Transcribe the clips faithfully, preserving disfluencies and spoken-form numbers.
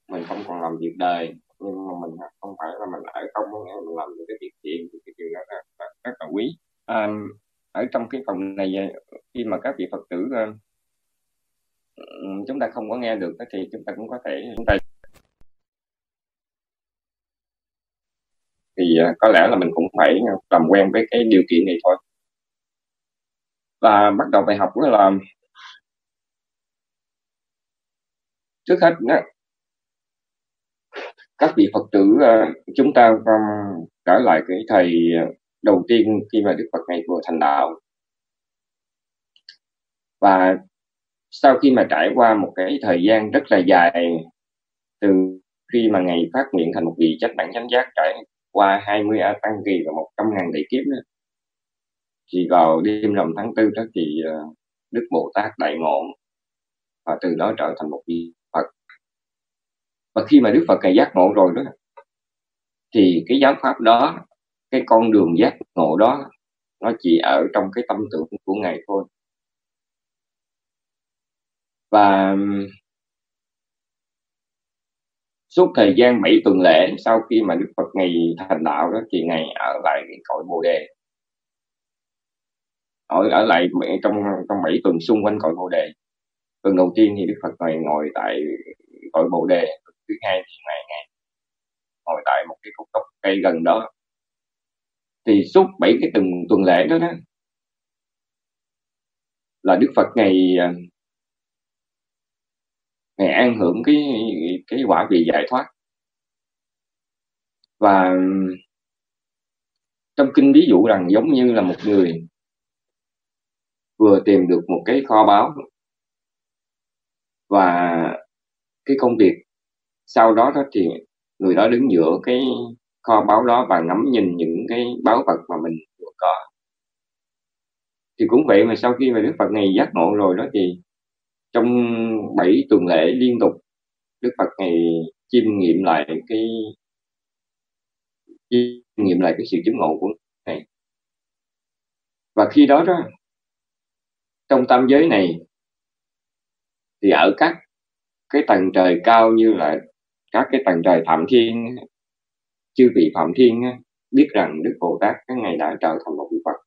mình không còn làm việc đời, nhưng mà mình không phải là mình ở không, có nghĩa là mình làm những cái việc thiện, thì cái điều đó là, là rất là quý. À, ở trong cái phần này, khi mà các vị Phật tử uh, chúng ta không có nghe được thì chúng ta cũng có thể chúng ta thì uh, có lẽ là mình cũng phải làm quen với cái điều kiện này thôi. Và bắt đầu bài học đó là trước hết đó, các vị Phật tử uh, chúng ta um, trở lại cái thời đầu tiên khi mà Đức Phật này vừa thành đạo. Và sau khi mà trải qua một cái thời gian rất là dài, từ khi mà Ngài phát nguyện thành một vị chánh đẳng chánh giác, trải qua hai mươi A Tăng kỳ và một trăm ngàn đại kiếp đó, thì vào đêm rằm tháng tư đó thì uh, Đức Bồ Tát đại ngộ, và từ đó trở thành một vị Phật. Và khi mà Đức Phật này giác ngộ rồi đó, thì cái giáo pháp đó, cái con đường giác ngộ đó, nó chỉ ở trong cái tâm tưởng của Ngài thôi. Và suốt thời gian bảy tuần lễ sau khi mà Đức Phật Ngài thành đạo đó, thì Ngài ở lại cái cội Bồ Đề, ở ở lại trong trong bảy tuần xung quanh cội Bồ Đề. Tuần đầu tiên thì Đức Phật Ngài ngồi tại cội Bồ Đề, thứ hai thì Ngài Ngài ngồi tại một cái gốc cây gần đó. Thì suốt bảy cái tuần tuần lễ đó đó là Đức Phật Ngài Ngài an hưởng cái cái quả vị giải thoát. Và trong kinh ví dụ rằng giống như là một người vừa tìm được một cái kho báu, và cái công việc sau đó đó thì người đó đứng giữa cái kho báu đó và ngắm nhìn những cái báu vật mà mình vừa có. Thì cũng vậy, mà sau khi mà Đức Phật này giác ngộ rồi đó, thì trong bảy tuần lễ liên tục, Đức Phật này chiêm nghiệm lại cái chiêm nghiệm lại cái sự chứng ngộ của Ngài. Và khi đó đó, trong tam giới này, thì ở các cái tầng trời cao như là các cái tầng trời Phạm Thiên, chư vị Phạm Thiên biết rằng Đức Bồ Tát cái ngày đã trở thành một vị Phật.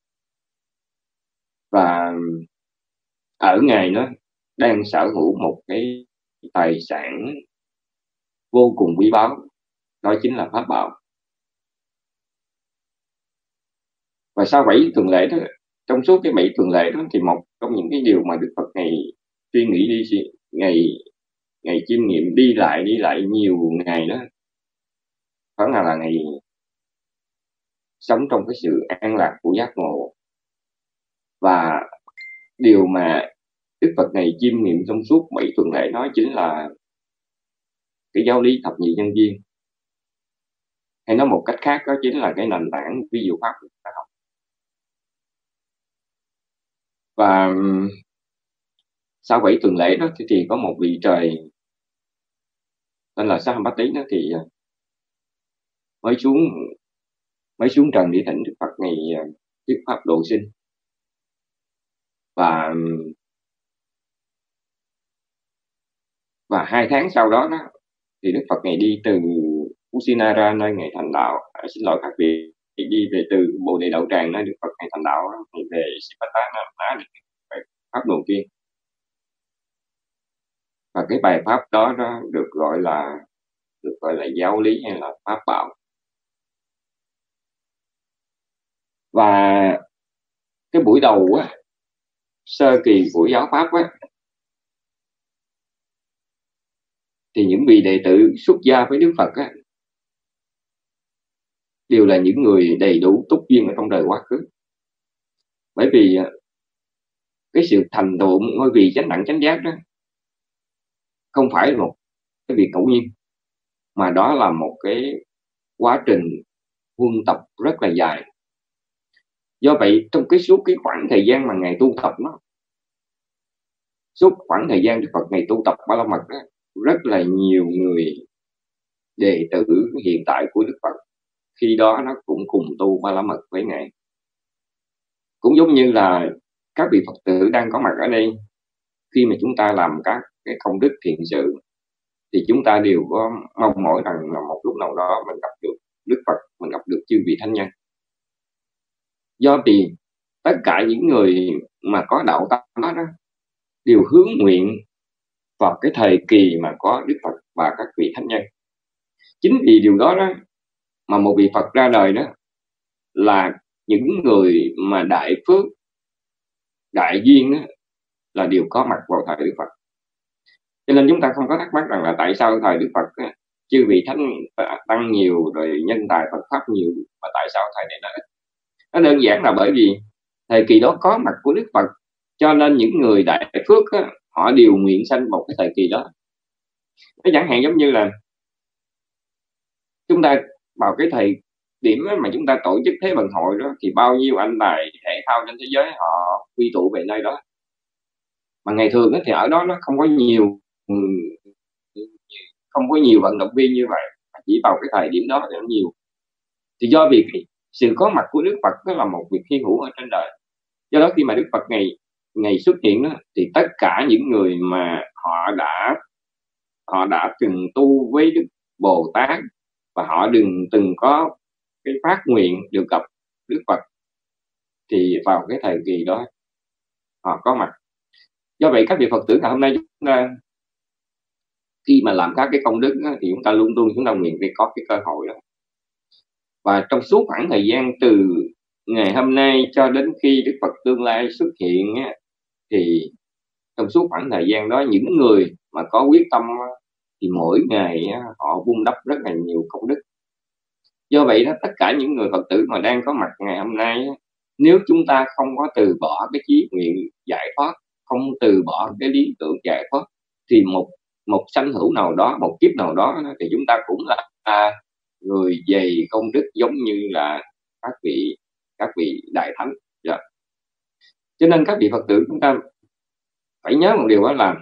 Và ở Ngài nó đang sở hữu một cái tài sản vô cùng quý báu, đó chính là Pháp Bảo. Và sau bảy tuần lễ đó, trong suốt cái bảy tuần lễ đó, thì một trong những cái điều mà Đức Phật Ngài suy nghĩ đi, Ngài Ngài chiêm nghiệm đi lại đi lại nhiều ngày đó, đó là, là Ngài sống trong cái sự an lạc của giác ngộ. Và điều mà Đức Phật này chiêm nghiệm trong suốt bảy tuần lễ đó chính là cái giáo lý thập nhị nhân duyên, hay nói một cách khác đó chính là cái nền tảng ví dụ pháp của chúng ta học. Và sau bảy tuần lễ đó thì, thì có một vị trời tên là Sahampati đó thì mới xuống mới xuống trần đi thỉnh Đức Phật này thuyết pháp độ sinh. Và và hai tháng sau đó, đó thì Đức Phật này đi từ Kusinara nơi Ngài thành đạo, à, xin lỗi các vị, đi về từ Bồ Đề Đậu Tràng nơi Đức Phật Ngài thành đạo, thì về Sipatana đã được bài pháp đầu tiên. Và cái bài pháp đó, đó được gọi là được gọi là giáo lý hay là pháp bảo. Và cái buổi đầu á, sơ kỳ của giáo pháp á, thì những vị đệ tử xuất gia với Đức Phật á, đều là những người đầy đủ túc duyên ở trong đời quá khứ. Bởi vì cái sự thành tựu ngôi vị chánh đẳng chánh giác đó không phải là một cái việc ngẫu nhiên, mà đó là một cái quá trình huân tập rất là dài. Do vậy trong cái suốt cái khoảng thời gian mà Ngài tu tập nó suốt khoảng thời gian Đức Phật Ngài tu tập Ba La Mật đó, rất là nhiều người đệ tử hiện tại của Đức Phật khi đó nó cũng cùng tu Ba La Mật với Ngài. Cũng giống như là các vị Phật tử đang có mặt ở đây, khi mà chúng ta làm các cái công đức thiện sự, thì chúng ta đều có mong mỏi rằng là một lúc nào đó mình gặp được Đức Phật, mình gặp được chư vị thánh nhân. Do vì tất cả những người mà có đạo tâm đó, đó đều hướng nguyện vào cái thời kỳ mà có Đức Phật và các vị thánh nhân. Chính vì điều đó đó mà một vị Phật ra đời đó là những người mà đại phước, đại duyên đó, là đều có mặt vào thời Đức Phật. Cho nên chúng ta không có thắc mắc rằng là tại sao thời Đức Phật đó, chư vị thánh tăng nhiều, rồi nhân tài Phật pháp nhiều, mà tại sao thời này nó ít. Nó đơn giản là bởi vì thời kỳ đó có mặt của Đức Phật, cho nên những người đại phước đó, họ đều nguyện sanh một cái thời kỳ đó. Nó chẳng hạn giống như là chúng ta vào cái thời điểm mà chúng ta tổ chức Thế vận hội đó, thì bao nhiêu anh tài thể thao trên thế giới họ quy tụ về nơi đó. Mà ngày thường thì ở đó nó không có nhiều không có nhiều vận động viên như vậy, chỉ vào cái thời điểm đó thì nó nhiều. Thì do vì sự có mặt của Đức Phật đó là một việc hy hữu ở trên đời. Do đó khi mà Đức Phật ngày ngày xuất hiện đó, thì tất cả những người mà họ đã họ đã từng tu với Đức Bồ Tát và họ đừng từng có cái phát nguyện được gặp Đức Phật, thì vào cái thời kỳ đó họ có mặt. Do vậy các vị Phật tử ngày hôm nay chúng ta khi mà làm các cái công đức đó, thì chúng ta luôn luôn chúng ta nguyện phải có cái cơ hội đó. Và trong suốt khoảng thời gian từ ngày hôm nay cho đến khi Đức Phật tương lai xuất hiện á, thì trong suốt khoảng thời gian đó những người mà có quyết tâm á, thì mỗi ngày á, họ vun đắp rất là nhiều công đức. Do vậy đó, tất cả những người Phật tử mà đang có mặt ngày hôm nay á, nếu chúng ta không có từ bỏ cái chí nguyện giải thoát, không từ bỏ cái lý tưởng giải thoát, thì một một sanh hữu nào đó, một kiếp nào đó thì chúng ta cũng là à, người dày công đức giống như là các vị các vị đại thánh. Yeah. Cho nên các vị Phật tử chúng ta phải nhớ một điều đó là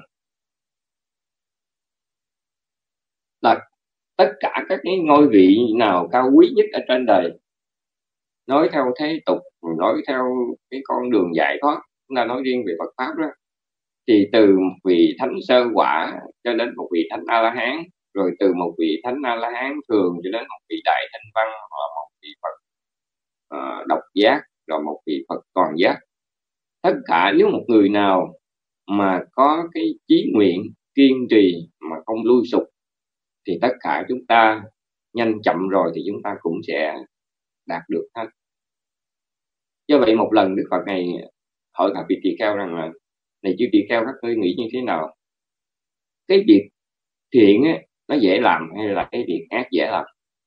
là tất cả các cái ngôi vị nào cao quý nhất ở trên đời, nói theo thế tục, nói theo cái con đường giải thoát, chúng ta nói riêng về Phật pháp đó, thì từ một vị thánh sơ quả cho đến một vị thánh A La Hán, rồi từ một vị thánh A La Hán thường cho đến một vị đại thanh văn, hoặc một vị Phật uh, độc giác, rồi một vị Phật toàn giác. Tất cả nếu một người nào mà có cái chí nguyện kiên trì mà không lui sụp, thì tất cả chúng ta nhanh chậm rồi thì chúng ta cũng sẽ đạt được hết. Do vậy một lần Đức Phật này hỏi các vị tỳ kheo rằng là này chư tỳ kheo, các ngươi nghĩ như thế nào? Cái việc thiện ấy, nó dễ làm hay là cái việc ác dễ làm?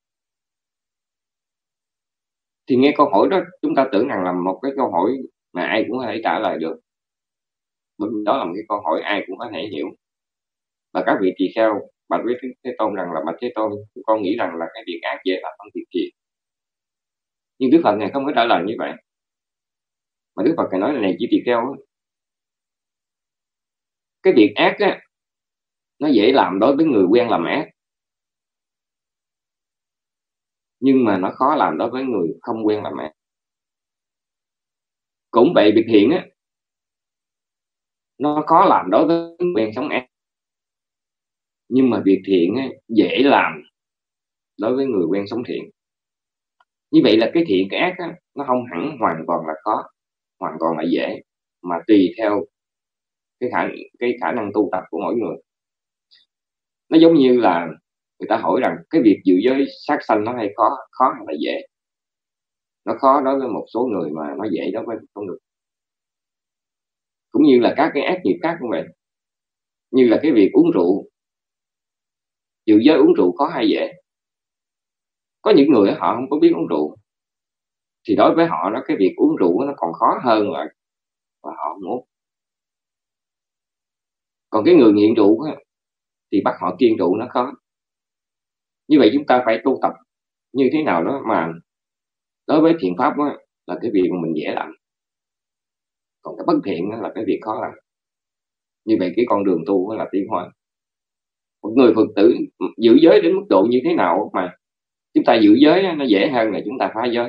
Thì nghe câu hỏi đó chúng ta tưởng rằng là một cái câu hỏi mà ai cũng có thể trả lời được. Bởi vì đó là một cái câu hỏi ai cũng có thể hiểu. Và các vị tỳ kheo bạch với Thế Tôn rằng là bạch Thế Tôn, con nghĩ rằng là cái việc ác dễ làm hơn việc thiện. Nhưng Đức Phật này không có trả lời như vậy. Mà Đức Phật này nói là này chư tỳ kheo, cái việc ác á, nó dễ làm đối với người quen làm ác, nhưng mà nó khó làm đối với người không quen làm ác. Cũng vậy việc thiện á, nó khó làm đối với người quen sống ác, nhưng mà việc thiện á, dễ làm đối với người quen sống thiện. Như vậy là cái thiện cái ác á, nó không hẳn hoàn toàn là khó, hoàn toàn là dễ, mà tùy theo cái khả cái khả năng tu tập của mỗi người. Nó giống như là người ta hỏi rằng cái việc giữ giới sát sanh nó hay khó, khó hay là dễ? Nó khó đối với một số người mà nó dễ đối với một số người. Cũng như là các cái ác nghiệp khác cũng vậy. Như là cái việc uống rượu, giữ giới uống rượu khó hay dễ? Có những người họ không có biết uống rượu, thì đối với họ nó cái việc uống rượu nó còn khó hơn lại, và họ không uống. Còn cái người nghiện rượu á, thì bắt họ kiêng rượu nó khó. Như vậy chúng ta phải tu tập như thế nào đó mà đối với thiện pháp á, là cái việc mà mình dễ làm, còn cái bất thiện á, là cái việc khó làm. Như vậy cái con đường tu là tiến hóa. Một người Phật tử giữ giới đến mức độ như thế nào mà chúng ta giữ giới nó dễ hơn là chúng ta phá giới.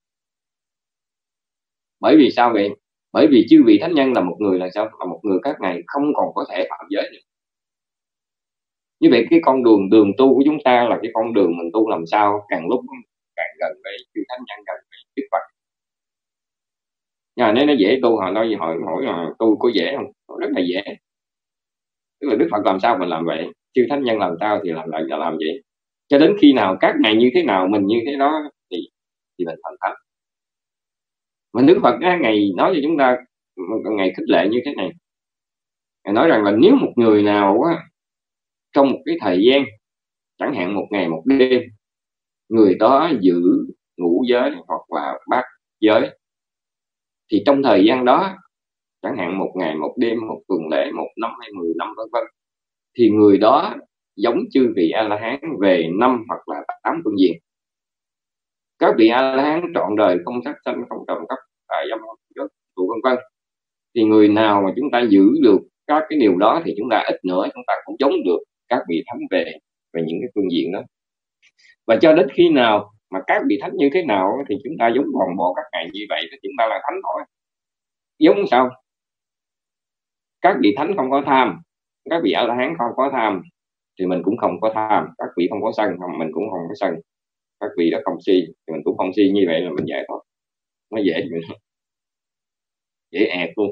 Bởi vì sao vậy? Bởi vì chư vị thánh nhân là một người là sao? Là một người các ngài không còn có thể phạm giới nữa. Như vậy cái con đường đường tu của chúng ta là cái con đường mình tu làm sao càng lúc càng gần với chư thánh nhân, gần với Đức Phật. Nhưng nếu nó dễ tu, họ nói hỏi hỏi là tu có dễ không? Rất là dễ. Tức là Đức Phật làm sao mình làm vậy, chư thánh nhân làm sao thì làm lại là làm vậy. Cho đến khi nào các ngài như thế nào mình như thế đó thì thì mình thành thánh. Mà Đức Phật á, ngày nói cho chúng ta, ngày khích lệ như thế này, ngài nói rằng là nếu một người nào á, trong một cái thời gian chẳng hạn một ngày một đêm, người đó giữ ngũ giới hoặc là bát giới, thì trong thời gian đó chẳng hạn một ngày một đêm, một tuần lễ, một năm hay mười năm vân vân, thì người đó giống chư vị A La Hán về năm hoặc là tám phương diện. Các vị A La Hán trọn đời không sát sanh, không trộm cắp, tại dâm tụ vân vân, thì người nào mà chúng ta giữ được các cái điều đó thì chúng ta ít nữa chúng ta cũng giống được các vị thánh về về những cái phương diện đó. Và cho đến khi nào mà các vị thánh như thế nào thì chúng ta giống toàn bộ các ngài như vậy thì chúng ta là thánh thôi. Giống sao? Các vị thánh không có tham, các vị A La Hán không có tham thì mình cũng không có tham, các vị không có sân mình cũng không có sân, các vị đó không si thì mình cũng không si, như vậy là mình giải thoát. Nó dễ dễ ẹt luôn.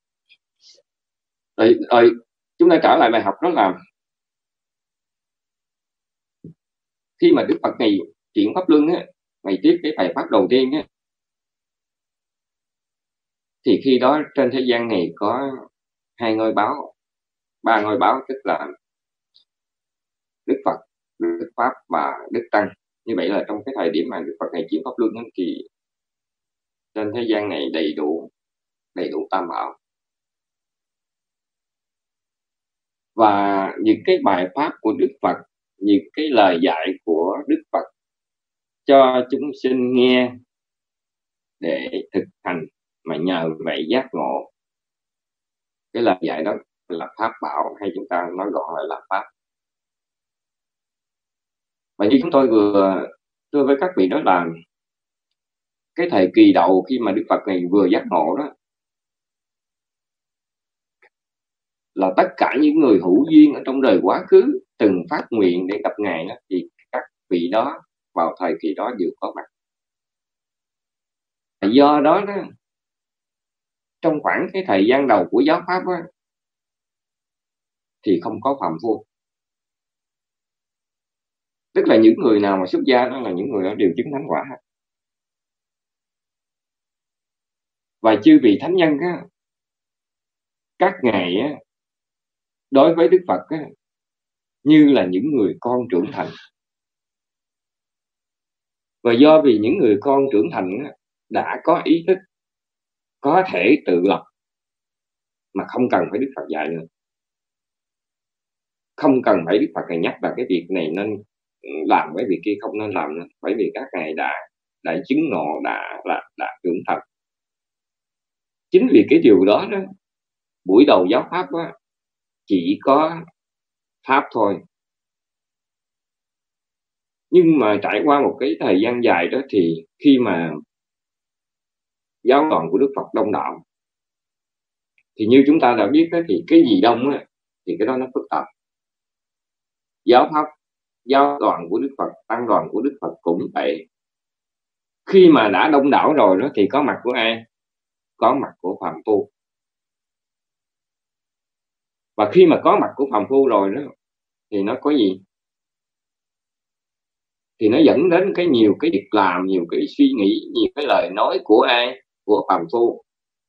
Rồi, rồi chúng ta trở lại bài học đó là khi mà Đức Phật ngày chuyển pháp luân á, ngày tiếp cái bài pháp đầu tiên á, thì khi đó trên thế gian này có hai ngôi báo, ba ngôi báo, tức là Đức Phật, Đức Pháp và Đức Tăng. Như vậy là trong cái thời điểm mà Đức Phật ngày chuyển pháp luân á, thì trên thế gian này đầy đủ đầy đủ tam bảo. Và những cái bài pháp của Đức Phật, những cái lời dạy của Đức Phật cho chúng sinh nghe để thực hành, mà nhờ vậy giác ngộ. Cái lời dạy đó là pháp bảo, hay chúng ta nói gọn lại là pháp. Và như chúng tôi vừa thưa với các vị đó là cái thời kỳ đầu khi mà Đức Phật này vừa giác ngộ đó, là tất cả những người hữu duyên ở trong đời quá khứ từng phát nguyện để gặp Ngài đó, thì các vị đó vào thời kỳ đó đều có mặt. Do đó, đó trong khoảng cái thời gian đầu của giáo pháp đó, thì không có phàm phu. Tức là những người nào mà xuất gia đó là những người đó đều chứng thánh quả. Và chư vị thánh nhân á, các ngài á, đối với Đức Phật á, như là những người con trưởng thành. Và do vì những người con trưởng thành á, đã có ý thức, có thể tự lập, mà không cần phải Đức Phật dạy nữa. Không cần phải Đức Phật này nhắc là cái việc này nên làm, cái việc kia không nên làm nữa. Bởi vì các ngài đã đã chứng ngộ, đã đã, đã trưởng thành. Chính vì cái điều đó đó, buổi đầu giáo pháp đó, chỉ có pháp thôi. Nhưng mà trải qua một cái thời gian dài đó, thì khi mà giáo đoàn của Đức Phật đông đảo, thì như chúng ta đã biết đó, thì cái gì đông á, thì cái đó nó phức tạp. Giáo pháp, giáo đoàn của Đức Phật, tăng đoàn của Đức Phật cũng vậy. Khi mà đã đông đảo rồi đó, thì có mặt của ai? Có mặt của phàm phu. Và khi mà có mặt của phàm phu rồi đó, thì nó có gì? Thì nó dẫn đến cái nhiều cái việc làm, nhiều cái suy nghĩ, nhiều cái lời nói của ai? Của phàm phu.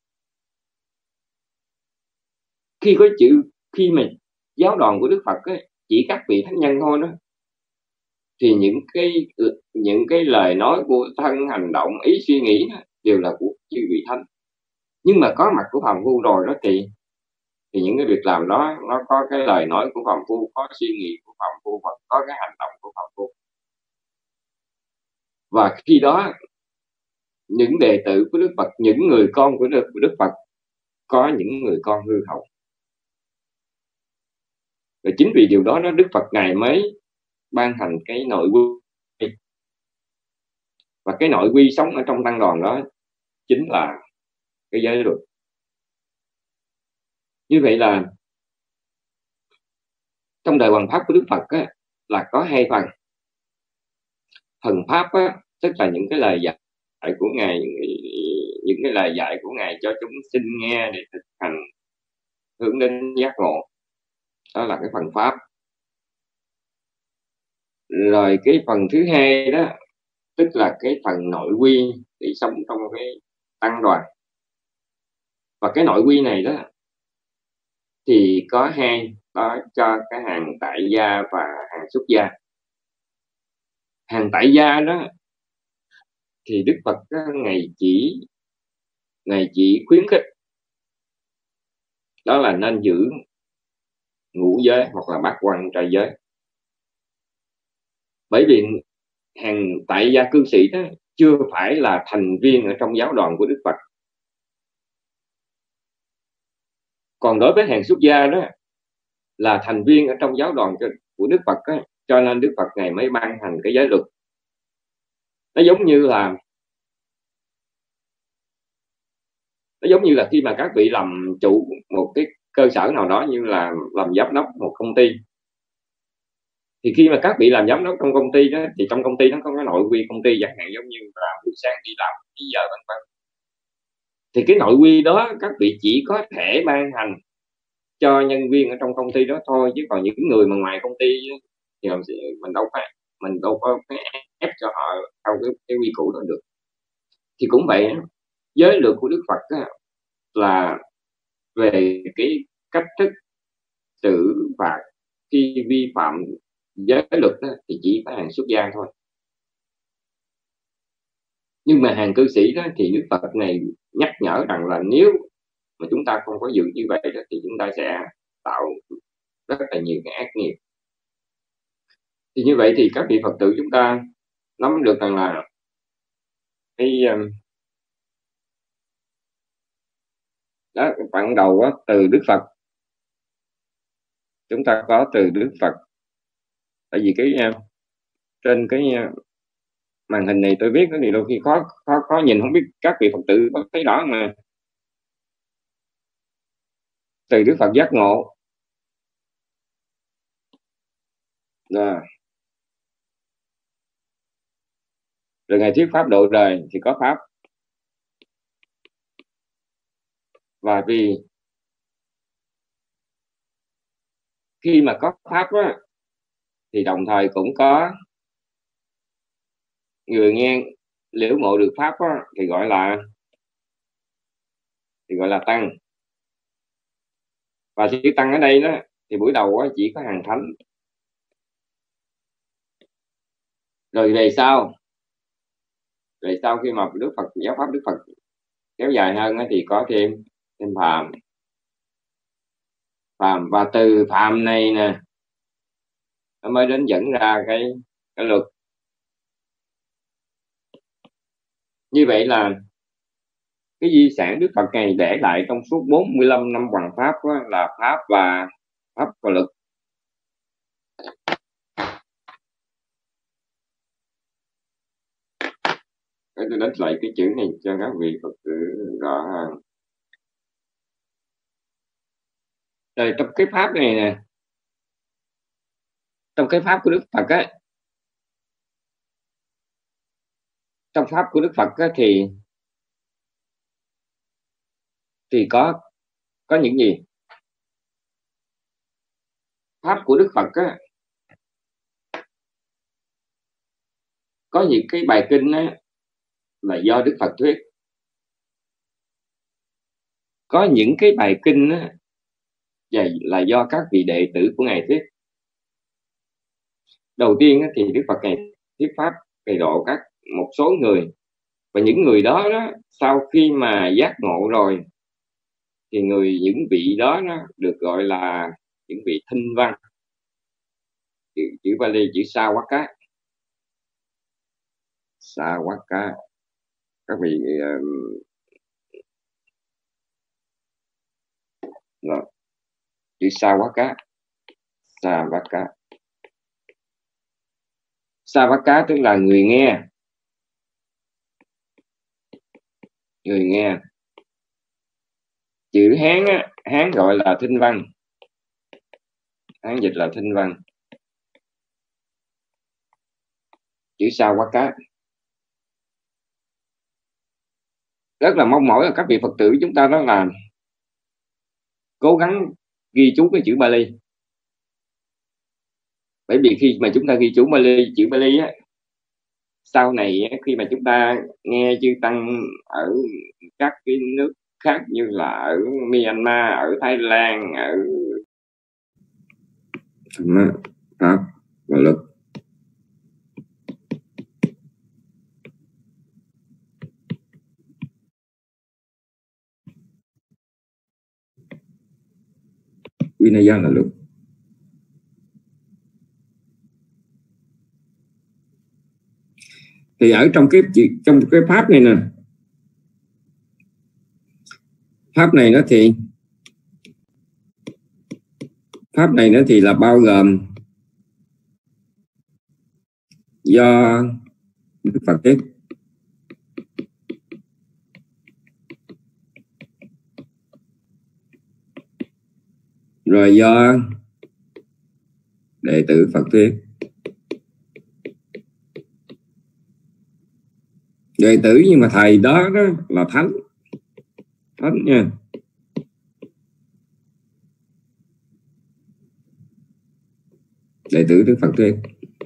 Khi có chữ, khi mà giáo đoàn của Đức Phật ấy, chỉ các vị thánh nhân thôi đó, thì những cái những cái lời nói của thân, hành động, ý suy nghĩ đó, đều là của chư vị thánh. Nhưng mà có mặt của phàm phu rồi đó, thì thì những cái việc làm đó nó có cái lời nói của phàm phu, có suy nghĩ của phàm phu, và có cái hành động của phàm phu. Và khi đó những đệ tử của Đức Phật, những người con của Đức, của Đức Phật, có những người con hư hỏng. Và chính vì điều đó, đó Đức Phật ngài mới ban hành cái nội quy. Và cái nội quy sống ở trong tăng đoàn đó chính là cái giới luật. Như vậy là trong đời hoằng pháp của Đức Phật á, là có hai phần. Phần pháp á, tức là những cái lời dạy của ngài, những cái lời dạy của ngài cho chúng sinh nghe để thực hành hướng đến giác ngộ, đó là cái phần pháp. Rồi cái phần thứ hai đó, tức là cái phần nội quy để sống trong cái tăng đoàn. Và cái nội quy này đó thì có hai, đó cho cái hàng tại gia và hàng xuất gia. Hàng tại gia đó thì Đức Phật đó, ngày chỉ ngày chỉ khuyến khích đó là nên giữ ngũ giới hoặc là bát quan trai giới. Bởi vì hàng tại gia cư sĩ đó chưa phải là thành viên ở trong giáo đoàn của Đức Phật. Còn đối với hàng xuất gia đó là thành viên ở trong giáo đoàn của Đức Phật đó, cho nên Đức Phật ngày mới ban hành cái giới luật. Nó giống như là nó giống như là khi mà các vị làm chủ một cái cơ sở nào đó, như là làm giám đốc một công ty, thì khi mà các vị làm giám đốc trong công ty đó, thì trong công ty nó có cái nội quy công ty, chẳng hạn giống như là buổi sáng đi làm đi giờ vân vân, thì cái nội quy đó các vị chỉ có thể ban hành cho nhân viên ở trong công ty đó thôi, chứ còn những người mà ngoài công ty thì làm gì, mình đâu phải mình đâu có cái ép cho họ theo cái, cái quy củ đó được. Thì cũng vậy, giới luật của Đức Phật đó là về cái cách thức xử phạt khi vi phạm giới luật đó, thì chỉ có hàng xuất gia thôi. Nhưng mà hàng cư sĩ đó thì Đức Phật này nhắc nhở rằng là nếu mà chúng ta không có giữ như vậy đó, thì chúng ta sẽ tạo rất là nhiều cái ác nghiệp. Thì như vậy thì các vị Phật tử chúng ta nắm được rằng là cái đó, ban đầu đó, từ Đức Phật, chúng ta có từ Đức Phật. Tại vì cái trên cái màn hình này tôi viết cái gì đôi khi khó khó khó nhìn, không biết các vị Phật tử có thấy rõ mà. Từ Đức Phật giác ngộ rồi, rồi ngày thuyết pháp độ đời thì có pháp. Và vì khi mà có pháp á, thì đồng thời cũng có người nghe liễu ngộ được pháp á, thì gọi là thì gọi là tăng. Và chữ tăng ở đây đó thì buổi đầu á, chỉ có hàng thánh. Rồi về sau về sau khi mà Đức Phật giáo pháp Đức Phật kéo dài hơn á, thì có thêm thêm phàm phàm và từ phàm này nè nó mới đến dẫn ra cái cái luật. Như vậy là cái di sản Đức Phật này để lại trong suốt bốn mươi lăm năm hoằng pháp đó, là pháp và pháp và luật. Để tôi đánh lại cái chữ này cho các vị Phật tử rõ hơn. Rồi trong cái pháp này nè, trong cái pháp của Đức Phật á, trong pháp của Đức Phật á, thì thì có có những gì? Pháp của Đức Phật á, có những cái bài kinh á, là do Đức Phật thuyết. Có những cái bài kinh á, là do các vị đệ tử của Ngài thuyết. Đầu tiên á, thì Đức Phật Ngài thuyết pháp thầy độ các một số người, và những người đó, đó sau khi mà giác ngộ rồi thì người những vị đó, đó được gọi là những vị thinh văn. Chữ, chữ Pali chữ Sawaka. Sawaka. Các vị uh, rồi. Chữ Sawaka. Sawaka. Sawaka tức là người nghe. Người nghe. Chữ Hán á, Hán gọi là thinh văn. Hán dịch là Thinh Văn, chữ Sa Quá Cát. Rất là mong mỏi là các vị Phật tử chúng ta đó là cố gắng ghi chú cái chữ Bali. Bởi vì khi mà chúng ta ghi chú Bali, chữ Bali á, sau này á, khi mà chúng ta nghe chư tăng ở các cái nước khác như là ở Myanmar, ở Thái Lan, ở Pháp và lực Vinaya là lực. Thì ở trong cái trong cái pháp này nè, pháp này nó thì pháp này nó thì là bao gồm do Đức Phật tiếp, rồi do đệ tử Phật thuyết. Đệ tử nhưng mà thầy đó, đó là thánh, thánh nha. Đệ tử Đức Phật thuyết.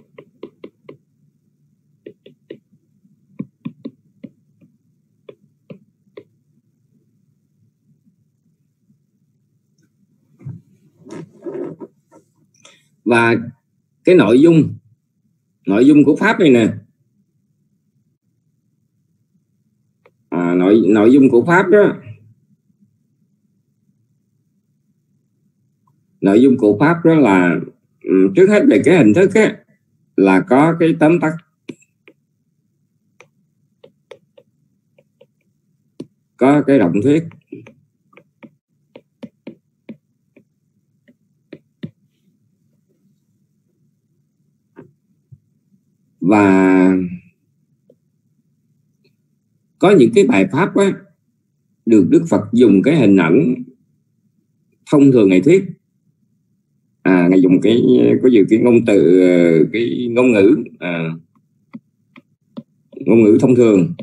Và cái nội dung nội dung của pháp này nè, à, nội nội dung của pháp đó, nội dung của pháp đó là trước hết về cái hình thức á, là có cái tóm tắt, có cái động thuyết, và có những cái bài pháp á, được Đức Phật dùng cái hình ảnh thông thường Ngài thuyết, à, Ngài dùng cái có nhiều cái ngôn từ, cái ngôn ngữ, à, ngôn ngữ thông thường.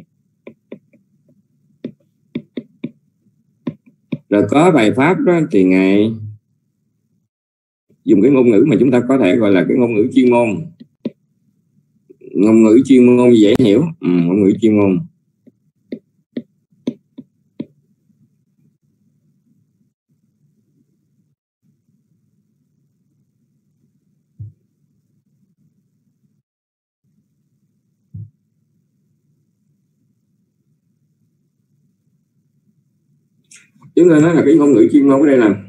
Rồi có bài pháp đó thì Ngài dùng cái ngôn ngữ mà chúng ta có thể gọi là cái ngôn ngữ chuyên môn, ngôn ngữ chuyên môn dễ hiểu, ừ, ngôn ngữ chuyên môn. Chúng ta nói là cái ngôn ngữ chuyên môn ở đây là,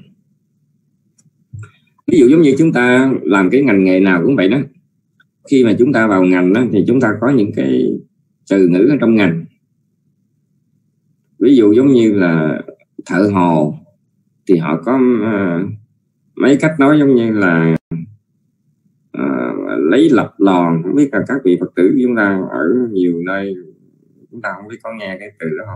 ví dụ giống như chúng ta làm cái ngành nghề nào cũng vậy đó, khi mà chúng ta vào ngành đó, thì chúng ta có những cái từ ngữ ở trong ngành. Ví dụ giống như là thợ hồ thì họ có uh, mấy cách nói giống như là uh, lấy lập lòn. Không biết là các vị Phật tử chúng ta ở nhiều nơi chúng ta không biết có nghe cái từ đó,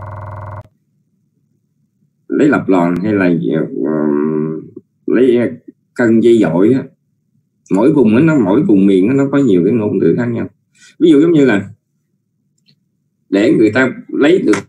lấy lập lòn hay là uh, lấy cân dây dội á. Mỗi vùng đó, nó mỗi vùng miền đó, nó có nhiều cái ngôn từ khác nhau. Ví dụ giống như là để người ta lấy được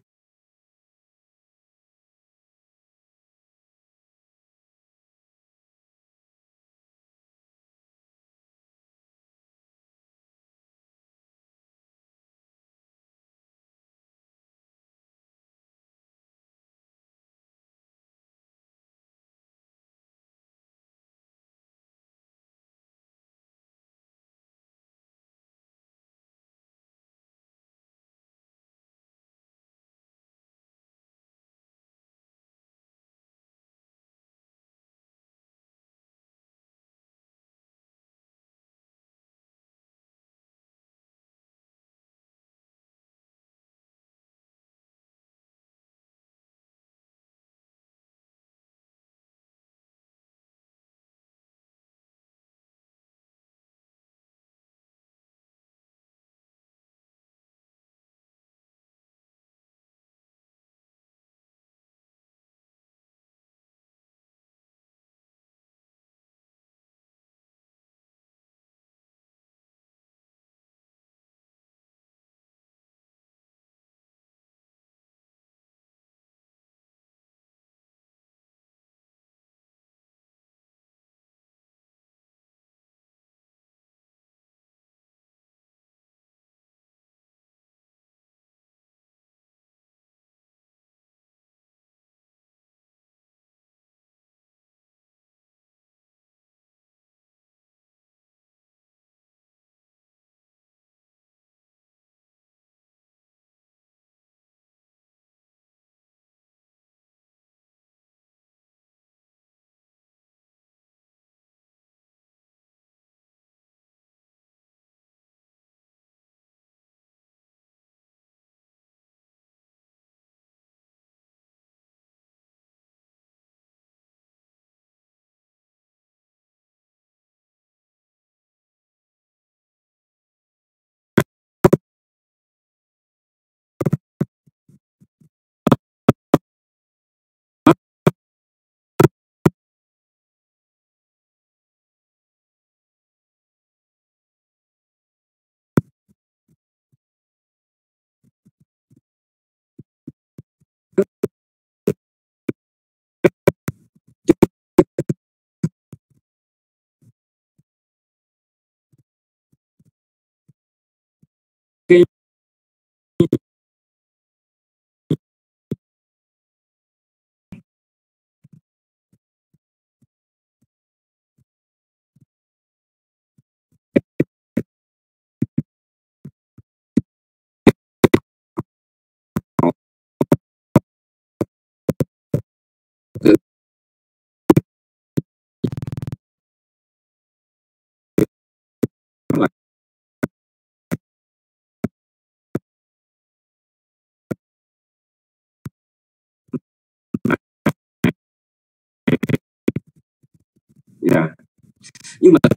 Nhưng mà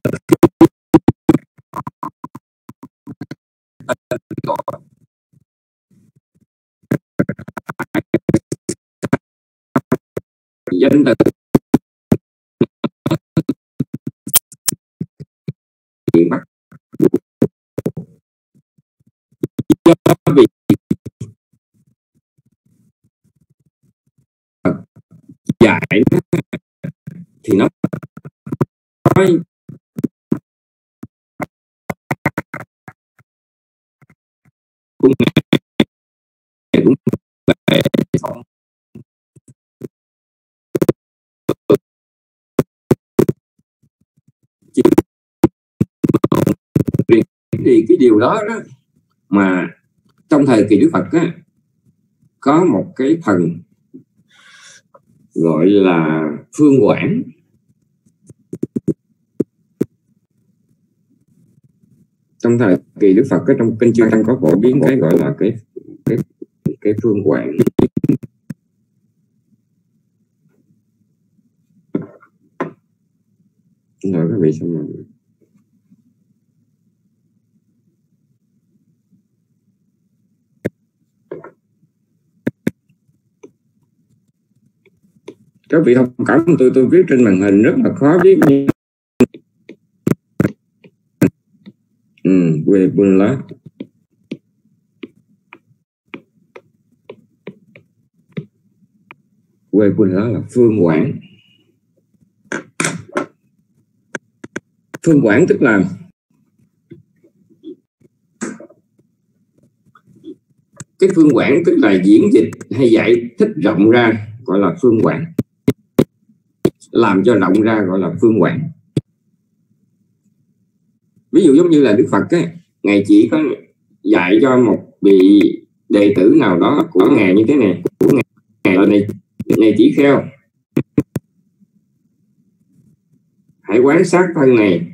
danh từ bắt vì dạy thì nó nói cũng cũng thì cái điều đó, đó mà trong thời kỳ Đức Phật á, có một cái phần gọi là phương quảng. Trong thời kỳ Đức Phật, trong kinh Chương Tăng có phổ biến cái gọi là cái cái cái phương quảng. Rồi các vị xong rồi. Các vị thông cảm tôi tôi viết trên màn hình rất là khó viết. Ừ, quê Buôn Lá. Quê Buôn Lá là phương quảng. Phương quảng tức là cái phương quảng tức là diễn dịch hay giải thích rộng ra gọi là phương quảng, làm cho rộng ra gọi là phương quảng. Ví dụ giống như là Đức Phật ấy, Ngài chỉ có dạy cho một vị đệ tử nào đó của Ngài như thế này, của Ngài là này, này chỉ kheo, hãy quán sát thân này,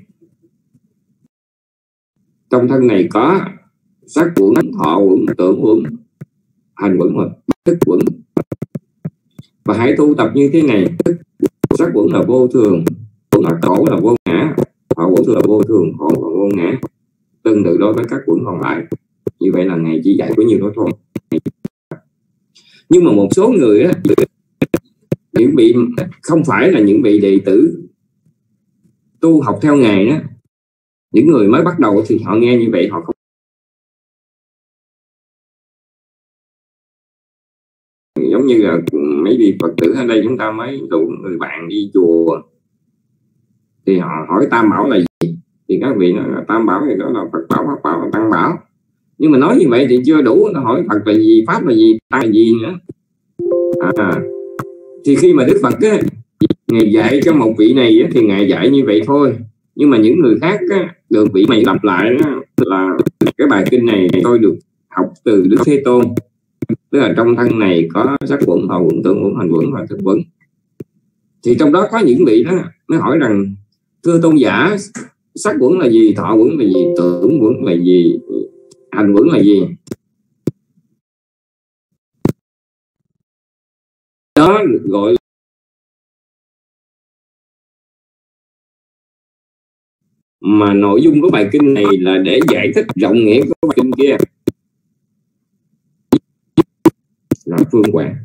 trong thân này có sắc quẩn, thọ quẩn, tưởng quẩn, hành quẩn và thức quẩn, và hãy tu tập như thế này. Sắc quẩn là vô thường, là khổ là vô ngã, thọ quẩn là vô thường, khổ là vô ngã, tương tự đối với các quẩn còn lại. Như vậy là Ngài chỉ dạy có nhiêu đó thôi. Nhưng mà một số người á, những vị không phải là những vị đệ tử tu học theo Ngài á, những người mới bắt đầu thì họ nghe như vậy họ không, giống như là mấy vị Phật tử ở đây chúng ta mới đủ người bạn đi chùa thì họ hỏi Tam Bảo là gì, thì các vị nói là Tam Bảo thì đó là Phật Bảo, Pháp Bảo và Tăng Bảo. Nhưng mà nói như vậy thì chưa đủ, nó hỏi Phật là gì, Pháp là gì, Tăng là gì nữa. À, thì khi mà Đức Phật á, Ngài dạy cho một vị này á, thì Ngài dạy như vậy thôi. Nhưng mà những người khác á, được vị này lặp lại đó, là cái bài kinh này tôi được học từ Đức Thế Tôn, tức là trong thân này có sắc quẩn, thọ quẩn, tưởng quẩn, hành quẩn và thức quẩn. Thì trong đó có những vị đó mới hỏi rằng thưa tôn giả, sắc quẩn là gì, thọ quẩn là gì, tưởng quẩn là gì, hành quẩn là gì? Đó gọi là mà nội dung của bài kinh này là để giải thích rộng nghĩa của bài kinh kia là phương quảng.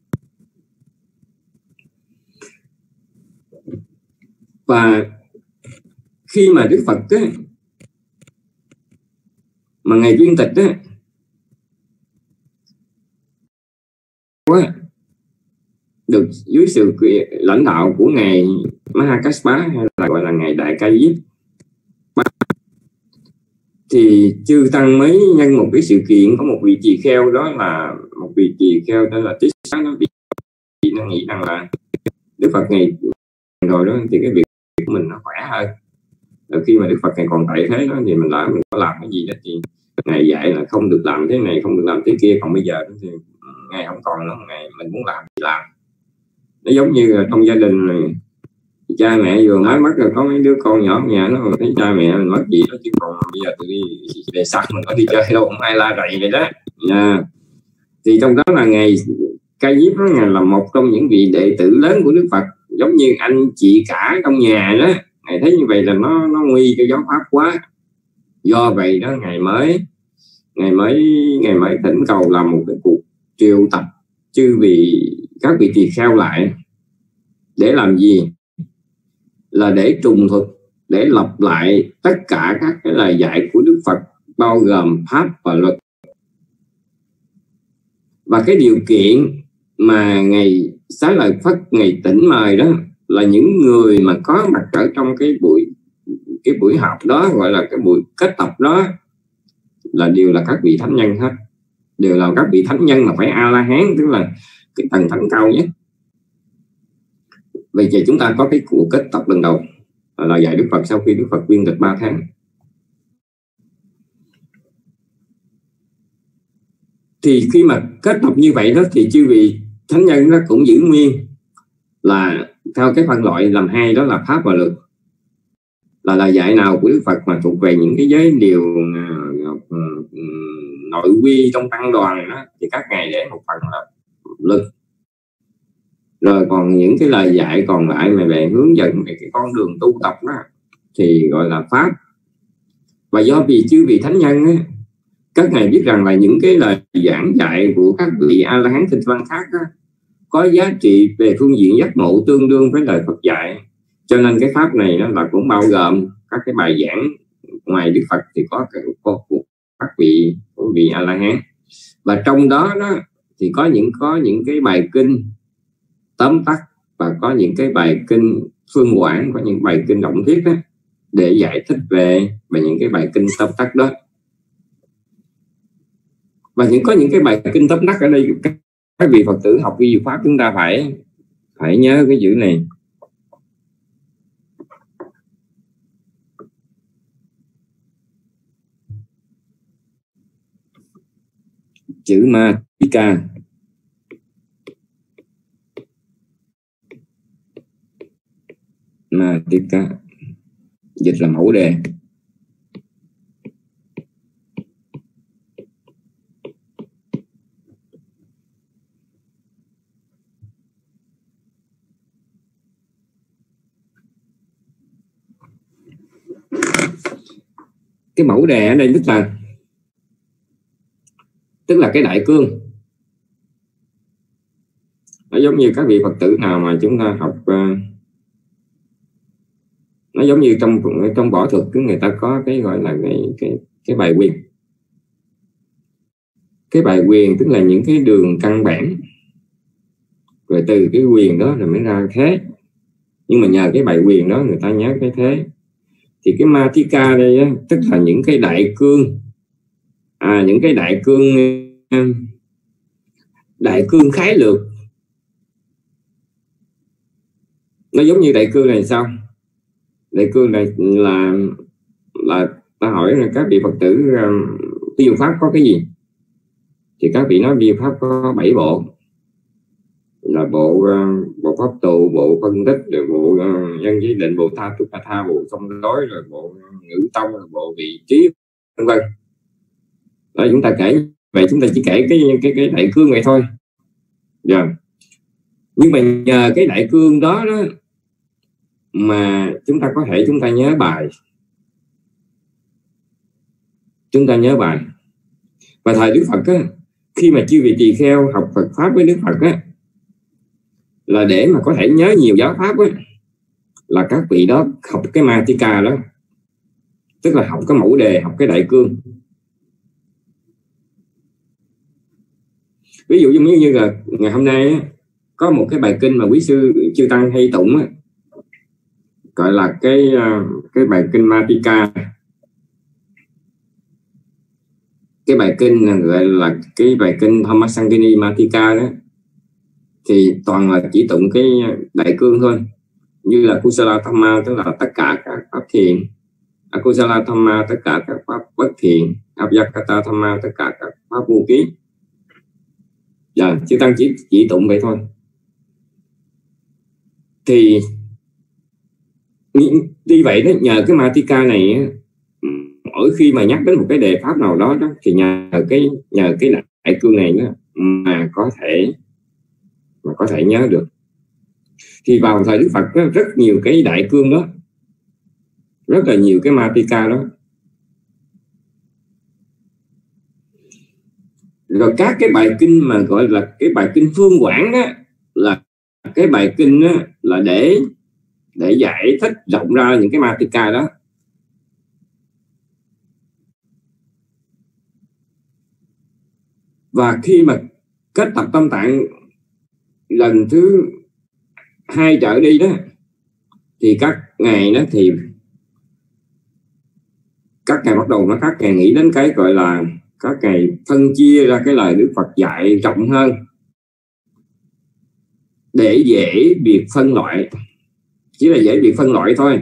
Và khi mà Đức Phật á, mà Ngài viên tịch á, được dưới sự lãnh đạo của Ngài Mahakassapa hay là gọi là Ngài Đại Ca Diếp, thì chư tăng mới nhân một cái sự kiện có một vị tỳ kheo, đó là một vị tỳ kheo tên là Tích Xá, nó bị nó nghĩ rằng là Đức Phật Ngài rồi đó thì cái việc của mình nó khỏe hơn. Rồi khi mà Đức Phật Ngài còn tại thế đó thì mình lại mình có làm cái gì đó thì Ngài dạy là không được làm thế này, không được làm thế kia. Còn bây giờ thì Ngài không còn nữa, Ngài mình muốn làm thì làm. Nó giống như là trong gia đình này, cha mẹ vừa mới mất rồi, có mấy đứa con nhỏ ở nhà nó thấy cha mẹ mình mất gì đó, chứ còn bây giờ tụi đi về sạch mình có đi chơi đâu, không ai la rầy vậy đó. À, thì trong đó là Ngài Ca Diếp đó, Ngài là một trong những vị đệ tử lớn của Đức Phật, giống như anh chị cả trong nhà đó, Ngài thấy như vậy là nó nó nguy cái giáo pháp quá. Do vậy đó ngài mới ngài mới ngài mới thỉnh cầu làm một cái cuộc triệu tập chư vị các vị tỳ kheo lại. Để làm gì? Là để trùng thuật, để lặp lại tất cả các cái lời dạy của Đức Phật, bao gồm pháp và luật. Và cái điều kiện mà ngày Xá Lợi Phất ngày tỉnh mời đó là những người mà có mặt ở trong cái buổi cái buổi họp đó, gọi là cái buổi kết tập đó, là đều là các vị thánh nhân hết, đều là các vị thánh nhân mà phải A La Hán, tức là cái tầng thánh cao nhất. Vậy thì chúng ta có cái cuộc kết tập lần đầu là dạy Đức Phật sau khi Đức Phật viên tịch ba tháng. Thì khi mà kết tập như vậy đó thì chư vị thánh nhân nó cũng giữ nguyên là theo cái phân loại làm hai, đó là pháp và luật. Là lời dạy nào của Đức Phật mà thuộc về những cái giới điều uh, uh, nội quy trong tăng đoàn đó, thì các ngài để một phần là luật. Rồi còn những cái lời dạy còn lại mà về hướng dẫn về cái con đường tu tập đó thì gọi là pháp. Và do vì chư vị thánh nhân á, các ngài biết rằng là những cái lời giảng dạy của các vị A La Hán tinh văn khác đó, có giá trị về phương diện giác ngộ tương đương với lời Phật dạy. Cho nên cái pháp này đó là cũng bao gồm các cái bài giảng ngoài Đức Phật thì có có của các vị của vị A La Hán. Và trong đó đó thì có những có những cái bài kinh tóm tắt và có những cái bài kinh phương quảng, có những bài kinh động thiết đó, để giải thích về về những cái bài kinh tóm tắt đó. Và những có những cái bài kinh tóm tắt ở đây, các vị Phật tử học vi diệu pháp chúng ta phải phải nhớ cái chữ này. Chữ Matika. Matika dịch là mẫu đề. Cái mẫu đề ở đây tức là tức là cái đại cương. Nó giống như các vị Phật tử nào mà chúng ta học, nó giống như trong trong võ thuật người ta có cái gọi là cái cái cái bài quyền. Cái bài quyền tức là những cái đường căn bản, rồi từ cái quyền đó rồi mới ra thế. Nhưng mà nhờ cái bài quyền đó người ta nhớ cái thế. Thì cái Matika đây á, tức là những cái đại cương, à, những cái đại cương đại cương khái lược. Nó giống như đại cương này sao? Đại cương này là là ta hỏi là các vị Phật tử vi diệu pháp có cái gì? Thì các vị nói vi diệu pháp có bảy bộ, là bộ bộ pháp tù, bộ phân tích, rồi bộ nhân giới định, bộ tha túc tha, bộ không đối, rồi bộ ngữ tông, rồi bộ vị trí, vân vân. Đó, chúng ta kể vậy, chúng ta chỉ kể cái cái cái đại cương vậy thôi. Yeah. Nhưng mà nhờ cái đại cương đó, đó mà chúng ta có thể chúng ta nhớ bài, chúng ta nhớ bài. Và thời Đức Phật á, khi mà chư vị tỳ kheo học Phật pháp với Đức Phật á, là để mà có thể nhớ nhiều giáo pháp á, là các vị đó học cái Matika đó, tức là học cái mẫu đề, học cái đại cương. Ví dụ như như là ngày hôm nay á, có một cái bài kinh mà quý sư chư tăng hay tụng á, gọi là cái cái bài kinh Matika. Cái bài kinh là gọi là cái bài kinh Dhammasankini Matika đó, thì toàn là chỉ tụng cái đại cương thôi, như là Kusala Dhamma tức là tất cả các pháp thiện, Akusala Dhamma tất cả các pháp bất thiện, Abhyakata Dhamma tất cả các pháp vô ký. Dạ, chư tăng chỉ chỉ tụng vậy thôi. Thì như vậy đó, nhờ cái Matika này, mỗi khi mà nhắc đến một cái đề pháp nào đó, đó thì nhờ cái nhờ cái đại cương này đó, mà có thể mà có thể nhớ được. Thì vào thời Đức Phật có rất nhiều cái đại cương đó, rất là nhiều cái Matika đó. Rồi các cái bài kinh mà gọi là cái bài kinh phương quảng đó, là cái bài kinh đó là để để giải thích rộng ra những cái Matika đó. Và khi mà kết tập tâm tạng lần thứ hai trở đi đó, thì các ngày đó thì các ngày bắt đầu nó các ngày nghĩ đến cái gọi là các ngày phân chia ra cái lời Đức Phật dạy rộng hơn, để dễ việc phân loại, chỉ là dễ việc phân loại thôi.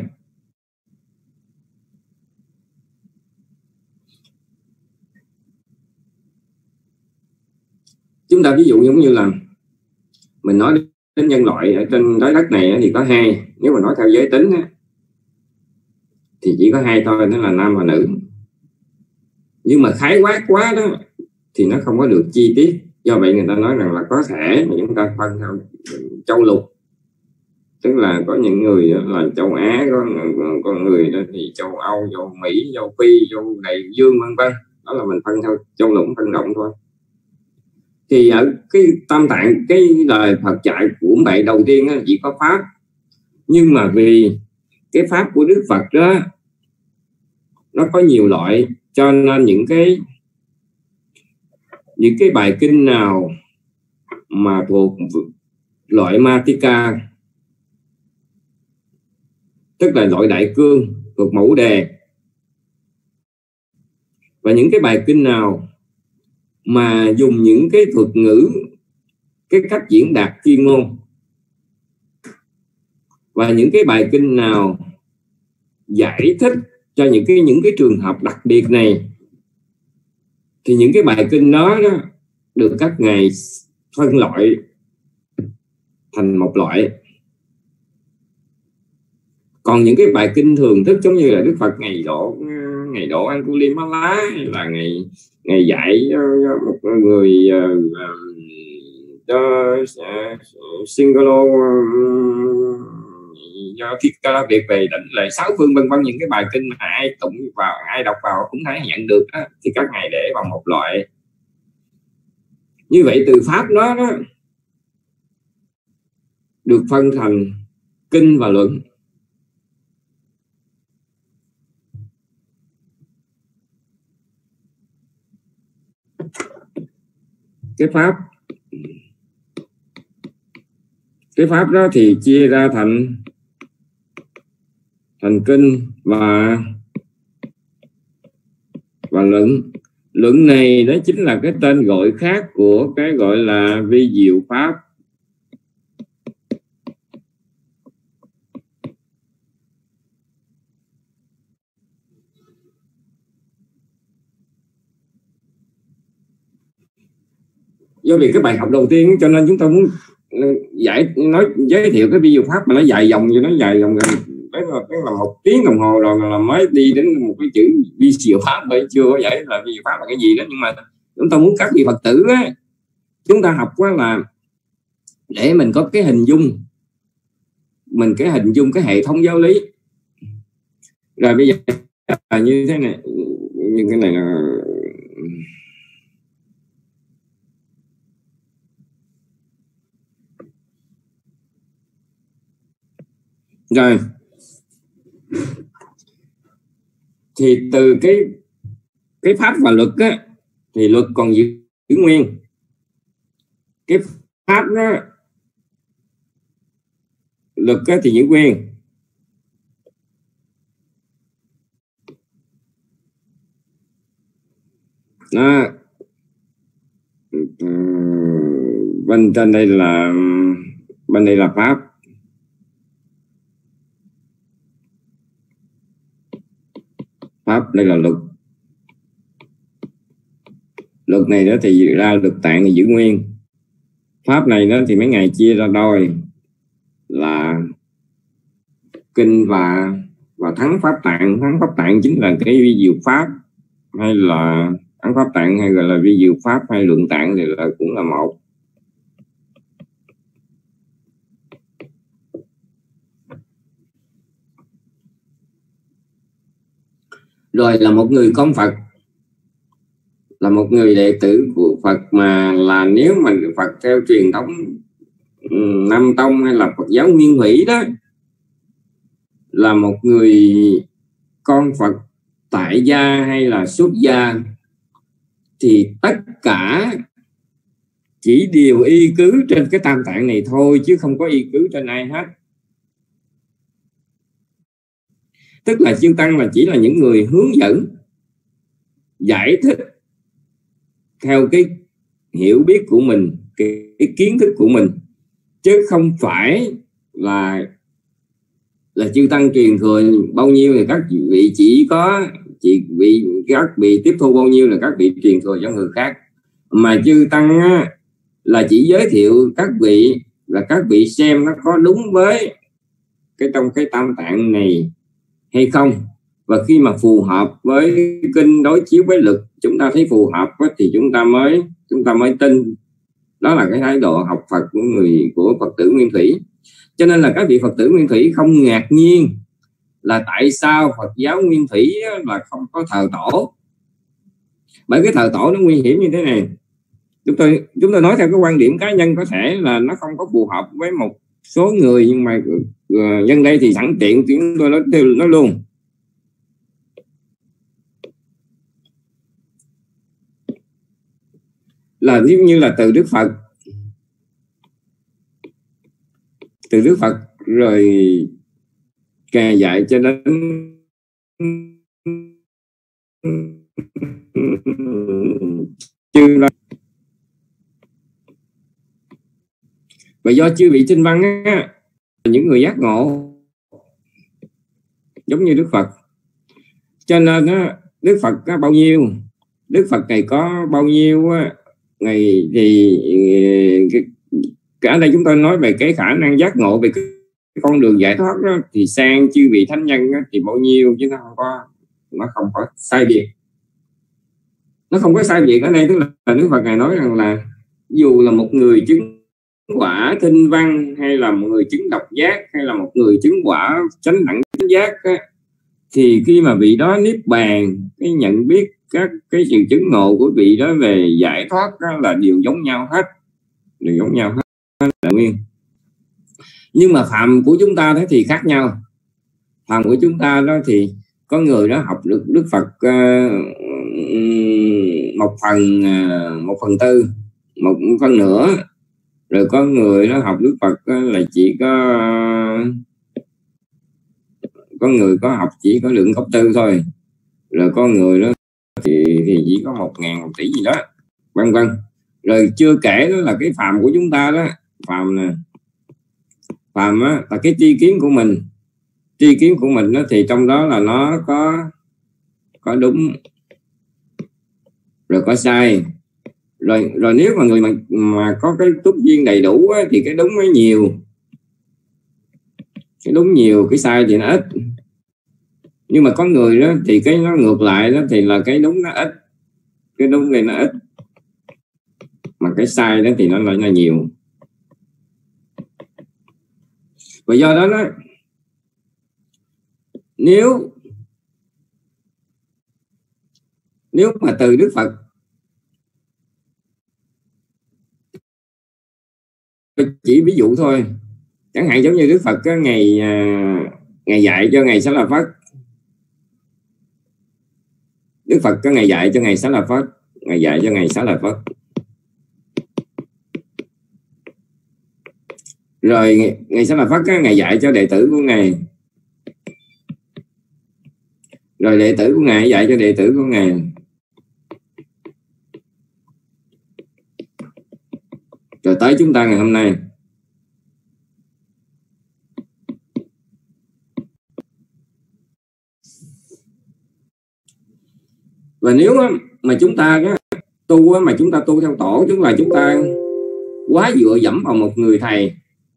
Chúng ta ví dụ giống như là mình nói đến nhân loại ở trên trái đất này thì có hai, nếu mà nói theo giới tính thì chỉ có hai thôi, đó là nam và nữ. Nhưng mà khái quát quá đó thì nó không có được chi tiết, do vậy người ta nói rằng là có thể mà chúng ta phân theo châu lục, tức là có những người là châu Á, có có người đó thì châu Âu, châu Mỹ, châu Phi, châu Đại Dương vân vân. Đó là mình phân theo châu lục, phân rộng thôi. Thì ở cái tam tạng, cái lời Phật dạy của vậy đầu tiên đó, chỉ có pháp, nhưng mà vì cái pháp của Đức Phật đó nó có nhiều loại, cho nên những cái những cái bài kinh nào mà thuộc loại Matika, tức là loại đại cương thuộc mẫu đề, và những cái bài kinh nào mà dùng những cái thuật ngữ, cái cách diễn đạt chuyên môn, và những cái bài kinh nào giải thích cho những cái những cái trường hợp đặc biệt này, thì những cái bài kinh đó, đó được các ngài phân loại thành một loại. Còn những cái bài kinh thường thức giống như là Đức Phật ngày độ ngày độ Angulimala, hay là ngày ngày dạy một người cho Singolo do thiết ca việc về định lệ sáu phương vân vân, những cái bài kinh mà ai tụng vào, ai đọc vào cũng thấy nhận được đó, thì các ngài để vào một loại. Như vậy từ pháp đó, đó được phân thành kinh và luận. Cái pháp cái pháp đó thì chia ra thành thành kinh và và luận. Luận này đó chính là cái tên gọi khác của cái gọi là vi diệu pháp. Do vì cái bài học đầu tiên cho nên chúng ta muốn giải nói giới thiệu cái vi diệu pháp mà nó dài dòng, cho nó dài dòng gần đấy là, đấy là một tiếng đồng hồ rồi là mới đi đến một cái chữ vi diệu pháp, bởi chưa có giải là vi diệu pháp là cái gì đó. Nhưng mà chúng ta muốn các vị Phật tử á, chúng ta học quá là để mình có cái hình dung, mình cái hình dung cái hệ thống giáo lý. Rồi bây giờ là như thế này, như cái này là rồi. Thì từ cái cái pháp và luật á, thì luật còn giữ, giữ nguyên. Cái pháp đó, luật á, thì giữ nguyên. Đó. Bên trên đây là bên đây là pháp. Pháp đây là luật. Luật này đó thì ra luật tạng thì giữ nguyên. Pháp này đó thì mấy ngày chia ra đôi là kinh và và thắng pháp tạng. Thắng pháp tạng chính là cái vi diệu pháp, hay là thắng pháp tạng, hay gọi là vi diệu pháp, hay luận tạng thì là cũng là một. rồi là một người con Phật, là một người đệ tử của Phật, mà là nếu mà Phật theo truyền thống Nam Tông hay là Phật giáo Nguyên Thủy đó, là một người con Phật tại gia hay là xuất gia, thì tất cả chỉ điều y cứ trên cái tam tạng này thôi, chứ không có y cứ trên ai hết. Tức là chư tăng là chỉ là những người hướng dẫn, giải thích theo cái hiểu biết của mình, cái, cái kiến thức của mình, chứ không phải là là chư tăng truyền thừa bao nhiêu thì các vị chỉ có chỉ vị các vị tiếp thu bao nhiêu là các vị truyền thừa cho người khác. Mà chư tăng á, là chỉ giới thiệu các vị là các vị xem nó có đúng với cái trong cái tam tạng này hay không, và khi mà phù hợp với kinh đối chiếu với lực, chúng ta thấy phù hợp thì chúng ta mới chúng ta mới tin. Đó là cái thái độ học Phật của người của Phật tử Nguyên Thủy. Cho nên là các vị Phật tử Nguyên Thủy không ngạc nhiên là tại sao Phật giáo Nguyên Thủy là không có thờ tổ. Bởi cái thờ tổ nó nguy hiểm như thế này. Chúng tôi chúng tôi nói theo cái quan điểm cá nhân, có thể là nó không có phù hợp với một số người, nhưng mà uh, nhân đây thì sẵn tiện chúng tôi nói, nói luôn. Là giống như là từ Đức Phật, từ Đức Phật rồi kè dạy cho đến chư. Và do chư vị Chinh Văn á, những người giác ngộ giống như Đức Phật, cho nên á, Đức Phật có bao nhiêu, Đức Phật này có bao nhiêu á, ngày thì cả đây chúng tôi nói về cái khả năng giác ngộ, về cái con đường giải thoát đó, thì sang chư vị thánh nhân đó, thì bao nhiêu, chứ nó không có nó không có sai biệt. Nó không có sai biệt ở đây, tức là Đức Phật ngài nói rằng là dù là một người chứng quả tinh văn, hay là một người chứng độc giác, hay là một người chứng quả chánh đẳng chánh giác á, thì khi mà vị đó niết bàn, cái nhận biết các cái sự chứng ngộ của vị đó về giải thoát đó là đều giống nhau hết, đều giống nhau hết là nguyên. Nhưng mà phạm của chúng ta đó thì khác nhau. Phạm của chúng ta đó thì có người đó học được Đức Phật uh, một phần uh, một phần tư, một phần nữa, rồi có người nó học Đức Phật là chỉ có có người có học chỉ có lượng gốc tư thôi, rồi có người đó thì, thì chỉ có một ngàn một tỷ gì đó, vân vân. Rồi chưa kể đó là cái phàm của chúng ta đó, phàm nè, phàm á là cái tri kiến của mình, tri kiến của mình đó, thì trong đó là nó có có đúng rồi có sai. Rồi rồi nếu mà người mà, mà có cái túc duyên đầy đủ á, thì cái đúng mới nhiều, cái đúng nhiều, cái sai thì nó ít. Nhưng mà có người đó thì cái nó ngược lại đó, thì là cái đúng nó ít, cái đúng này nó ít, mà cái sai đó thì nó lại là nhiều. Và do đó đó, nếu nếu mà từ Đức Phật, chỉ ví dụ thôi, chẳng hạn giống như Đức Phật có ngày ngày dạy cho ngày Xá La Phất, Đức Phật có ngày dạy cho ngày Xá La Phất, ngày dạy cho ngày Xá La Phất. Rồi ngày Xá La Phất có ngày dạy cho đệ tử của ngài, rồi đệ tử của ngài dạy cho đệ tử của ngài, rồi tới chúng ta ngày hôm nay. Và nếu mà chúng ta đó, tu mà chúng ta tu theo tổ, chúng là chúng ta quá dựa dẫm vào một người thầy,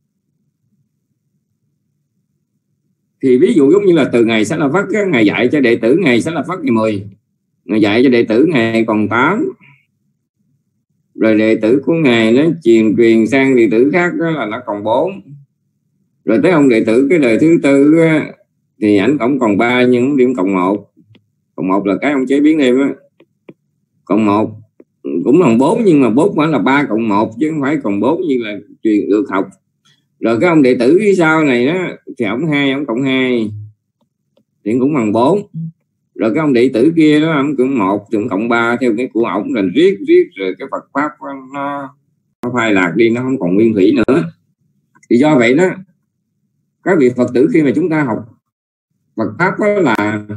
thì ví dụ giống như là từ ngày Xá La Phất, ngài dạy cho đệ tử ngày Xá La Phất ngày mười, ngài dạy cho đệ tử ngày còn tám, rồi đệ tử của ngài nó truyền truyền sang đệ tử khác đó là nó còn bốn, rồi tới ông đệ tử cái đời thứ tư thì ảnh cũng còn ba, nhưng điểm cộng một, cộng Cộng một là cái ông chế biến thêm á. Cộng một cũng bằng bốn, nhưng mà bốn phải là ba cộng một chứ không phải cộng bốn như là truyền được học. Rồi cái ông đệ tử phía sau này đó thì ông hai, ông cộng hai thì cũng bằng bốn. Rồi cái ông đệ tử kia đó ông cũng một thì cũng cộng ba theo cái của ổng, là riết riết rồi cái Phật pháp nó nó phai lạc đi, nó không còn nguyên thủy nữa. Thì do vậy đó, các vị Phật tử khi mà chúng ta học Phật pháp đó là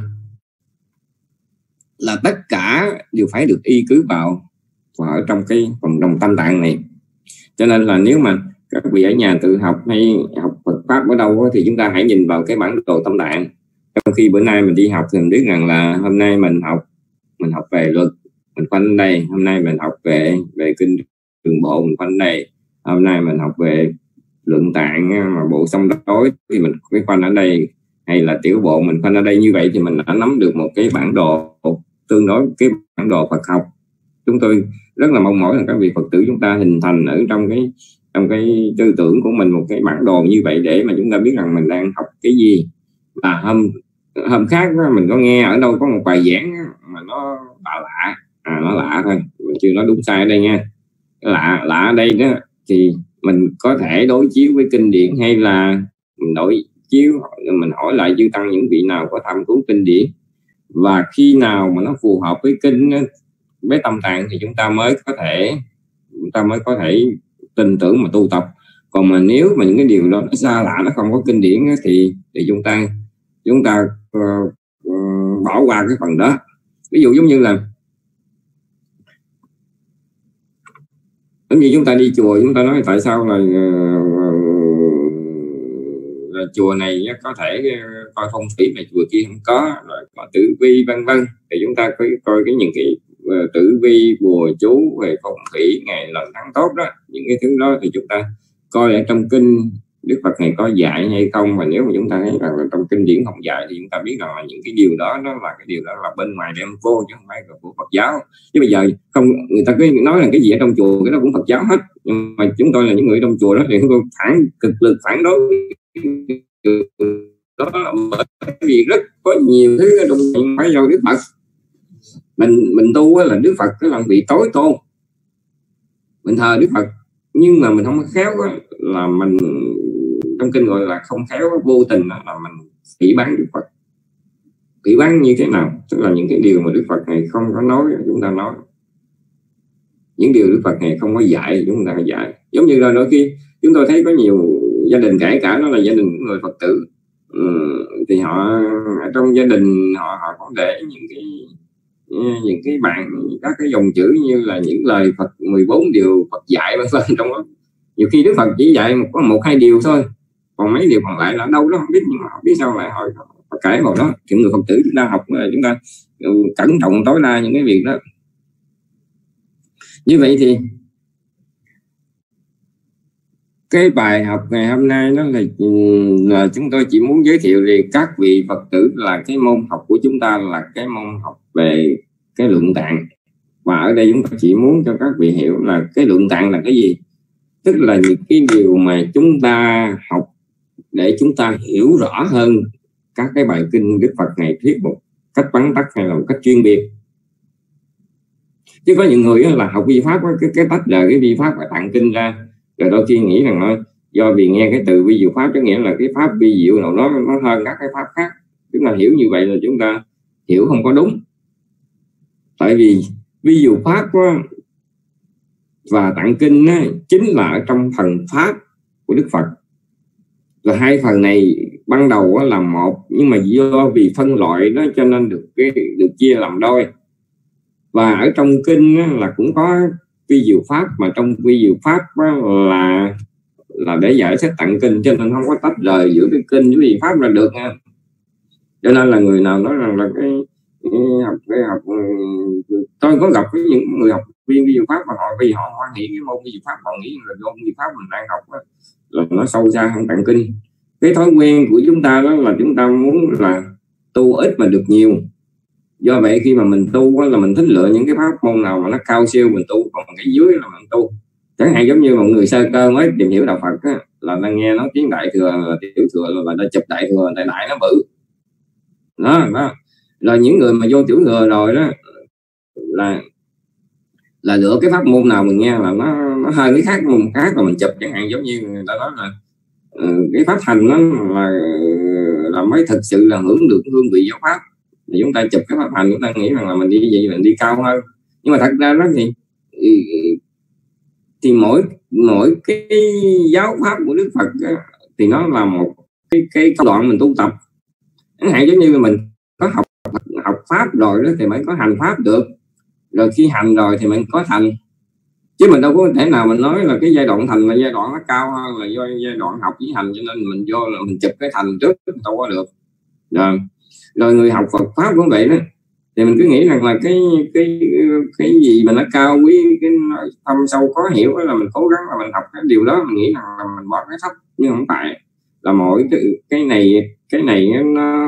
là tất cả đều phải được y cứ vào và ở trong cái phần đồng tâm tạng này. Cho nên là nếu mà các vị ở nhà tự học hay học Phật pháp ở đâu đó, thì chúng ta hãy nhìn vào cái bản đồ tâm tạng. Trong khi bữa nay mình đi học thì mình biết rằng là hôm nay mình học mình học về luật, mình khoanh đây. Hôm nay mình học về về kinh Trường Bộ, mình khoanh đây. Hôm nay mình học về luận tạng mà bộ song đối thì mình cái khoanh ở đây, hay là tiểu bộ mình khoanh ở đây. Như vậy thì mình đã nắm được một cái bản đồ tương đối, cái bản đồ Phật học. Chúng tôi rất là mong mỏi là các vị Phật tử chúng ta hình thành ở trong cái trong cái tư tưởng của mình một cái bản đồ như vậy, để mà chúng ta biết rằng mình đang học cái gì. Là hôm hôm khác đó, mình có nghe ở đâu có một bài giảng mà nó lạ lạ, à nó lạ thôi, mình chưa nói đúng sai ở đây nha. Lạ lạ ở đây đó thì mình có thể đối chiếu với kinh điển, hay là mình đối chiếu mình hỏi lại chư tăng những vị nào có tham cứu kinh điển, và khi nào mà nó phù hợp với kinh với tâm tạng thì chúng ta mới có thể chúng ta mới có thể tin tưởng mà tu tập. Còn mà nếu mà những cái điều đó nó xa lạ, nó không có kinh điển thì thì chúng ta chúng ta uh, uh, bỏ qua cái phần đó. Ví dụ giống như là giống như chúng ta đi chùa, chúng ta nói tại sao là, uh, là chùa này có thể coi phong thủy mà chùa kia không có, rồi có tử vi vân vân, thì chúng ta coi coi cái những cái uh, tử vi bùa chú về phong thủy ngày lần tháng tốt đó, những cái thứ đó thì chúng ta coi ở trong kinh Đức Phật này có dạy hay không. Và nếu mà chúng ta thấy rằng là trong kinh điển không dạy thì chúng ta biết rằng là những cái điều đó nó là cái điều đó là bên ngoài đem vô, chứ không phải là của Phật giáo. Chứ bây giờ không, người ta cứ nói là cái gì ở trong chùa cái đó cũng Phật giáo hết, nhưng mà chúng tôi là những người trong chùa đó thì chúng tôi phản cực lực phản đối đó, là bởi vì rất có nhiều thứ ở trong phải do Đức Phật. Mình mình tu là Đức Phật cái là vị tối tôn, mình thờ Đức Phật, nhưng mà mình không khéo đó, là mình trong kinh gọi là không khéo vô tình đó, là mình phỉ báng Đức Phật. Phỉ báng như thế nào? Tức là những cái điều mà Đức Phật này không có nói chúng ta nói, những điều Đức Phật này không có dạy chúng ta dạy. Giống như là đôi khi chúng tôi thấy có nhiều gia đình, kể cả nó là gia đình người Phật tử, ừ, thì họ trong gia đình họ họ có để những cái những cái bạn các cái dòng chữ như là những lời Phật mười bốn điều Phật dạy vân vân. Trong đó nhiều khi Đức Phật chỉ dạy một có một hai điều thôi, còn mấy điều còn lại là đâu đó không biết, nhưng mà không biết sao lại họ, họ cãi vào đó. Thì người Phật tử chúng ta học chúng ta cẩn trọng tối đa những cái việc đó. Như vậy thì cái bài học ngày hôm nay đó là, là chúng tôi chỉ muốn giới thiệu về các vị Phật tử là cái môn học của chúng ta là cái môn học về cái luận tạng. Và ở đây chúng ta chỉ muốn cho các vị hiểu là cái luận tạng là cái gì. Tức là những cái điều mà chúng ta học để chúng ta hiểu rõ hơn các cái bài kinh Đức Phật này thuyết một cách vắn tắt hay là một cách chuyên biệt. Chứ có những người là học vi pháp cái cái tách rời cái vi pháp và tạng kinh ra, rồi đôi khi nghĩ rằng nó do vì nghe cái từ vi diệu pháp có nghĩa là cái pháp vi diệu nào đó nó hơn các cái pháp khác. Chúng ta hiểu như vậy là chúng ta hiểu không có đúng. Tại vì vi diệu pháp và tạng kinh á, chính là ở trong phần pháp của Đức Phật. Rồi hai phần này ban đầu là một, nhưng mà do vì phân loại đó cho nên được cái được chia làm đôi. Và ở trong kinh là cũng có vi diệu pháp, mà trong vi diệu pháp là là để giải thích tạng kinh, cho nên không có tách rời giữa cái kinh với vi pháp là được nha. Cho nên là người nào nói rằng là cái, cái học cái học tôi có gặp với những người học viên vi diệu pháp mà họ vì họ hoan hỷ cái môn vi diệu pháp, họ nghĩ là môn vi diệu pháp mình đang học đó, là nó sâu xa hơn tạng kinh. Cái thói quen của chúng ta đó là chúng ta muốn là tu ít mà được nhiều. Do vậy khi mà mình tu là mình thích lựa những cái pháp môn nào mà nó cao siêu mình tu, còn cái dưới là mình tu. Chẳng hạn giống như một người sơ cơ mới tìm hiểu đạo Phật á, là đang nghe nói tiếng đại thừa, tiểu thừa là đã chụp đại thừa, đại đại nó bự đó, đó. Rồi những người mà vô tiểu thừa rồi đó là là lựa cái pháp môn nào mình nghe là nó nó hơi cái khác môn khác mà mình chụp, chẳng hạn giống như người ta nói là uh, cái pháp hành nó là là mới thực sự là hưởng được hương vị giáo pháp, thì chúng ta chụp cái pháp hành chúng ta nghĩ rằng là mình đi vậy mình đi cao hơn, nhưng mà thật ra đó thì thì mỗi mỗi cái giáo pháp của Đức Phật đó, thì nó là một cái cái đoạn mình tu tập. Chẳng hạn giống như là mình có học học pháp rồi đó thì mới có hành pháp được, rồi khi hành rồi thì mình có thành, chứ mình đâu có thể nào mình nói là cái giai đoạn thành là giai đoạn nó cao hơn là do giai đoạn học với hành, cho nên mình vô là mình chụp cái thành trước đâu có được. Rồi rồi người học Phật pháp cũng vậy đó, thì mình cứ nghĩ rằng là cái cái cái gì mà nó cao quý, cái thâm sâu khó hiểu là mình cố gắng là mình học cái điều đó, mình nghĩ rằng là mình bỏ cái thấp, nhưng không phải, là mỗi cái cái này cái này nó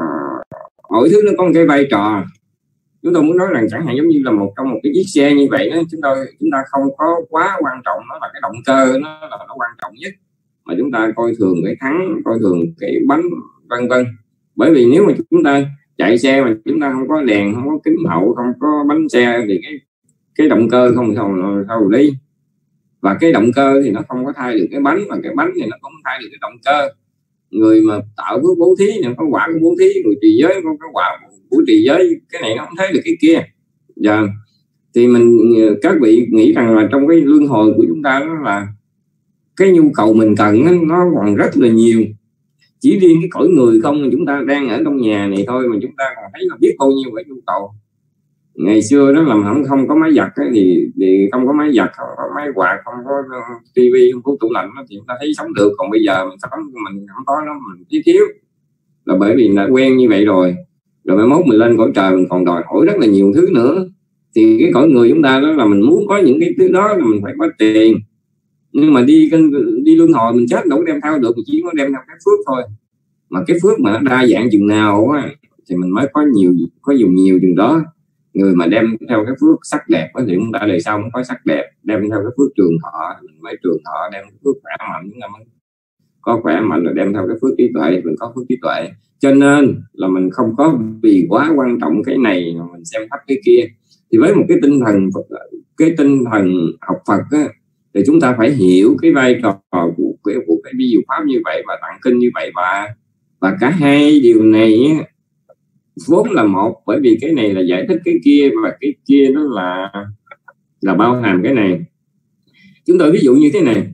mỗi thứ nó có một cái vai trò. Chúng tôi muốn nói rằng chẳng hạn giống như là một trong một cái chiếc xe như vậy đó, chúng tôi chúng ta không có quá quan trọng nó là cái động cơ, nó là nó quan trọng nhất, mà chúng ta coi thường cái thắng, coi thường cái bánh, vân vân. Bởi vì nếu mà chúng ta chạy xe mà chúng ta không có đèn, không có kính hậu, không có bánh xe thì cái cái động cơ không sao sao đi, và cái động cơ thì nó không có thay được cái bánh, và cái bánh thì nó không thay được cái động cơ. Người mà tạo phước bố thí thì có quả của bố thí, người trì giới có cái quả của trì giới, cái này nó không thấy được cái kia. Dạ. Thì mình các vị nghĩ rằng là trong cái luân hồi của chúng ta đó là cái nhu cầu mình cần nó còn rất là nhiều. Chỉ riêng cái cõi người không mà chúng ta đang ở trong nhà này thôi mà chúng ta còn thấy là biết bao nhiêu cái nhu cầu. Ngày xưa đó làm không không có máy giặt ấy, thì thì không có máy giặt, không có máy quạt, không có tivi, không có tủ lạnh đó, thì chúng ta thấy sống được. Còn bây giờ mình sống mình không có nó, mình thiếu thiếu là bởi vì là quen như vậy rồi. Rồi mai mốt mình lên cõi trời mình còn đòi hỏi rất là nhiều thứ nữa. Thì cái cõi người chúng ta đó là mình muốn có những cái thứ đó là mình phải có tiền, nhưng mà đi đi luân hồi mình chết đâu có đem theo được, chỉ có đem theo cái phước thôi. Mà cái phước mà nó đa dạng chừng nào á, thì mình mới có nhiều, có dùng nhiều chừng đó. Người mà đem theo cái phước sắc đẹp thì chúng ta đời sau mới có sắc đẹp, đem theo cái phước trường thọ mình mới trường thọ, đem cái phước khỏe mạnh chúng ta mới có khỏe mạnh, rồi đem theo cái phước trí tuệ mình có phước trí tuệ. Cho nên là mình không có vì quá quan trọng cái này mà mình xem thấp cái kia. Thì với một cái tinh thần cái tinh thần học Phật á, thì chúng ta phải hiểu cái vai trò của cái, của cái vi diệu pháp như vậy và tạng kinh như vậy, và và cả hai điều này vốn là một, bởi vì cái này là giải thích cái kia và cái kia nó là là bao hàm cái này. Chúng tôi ví dụ như thế này,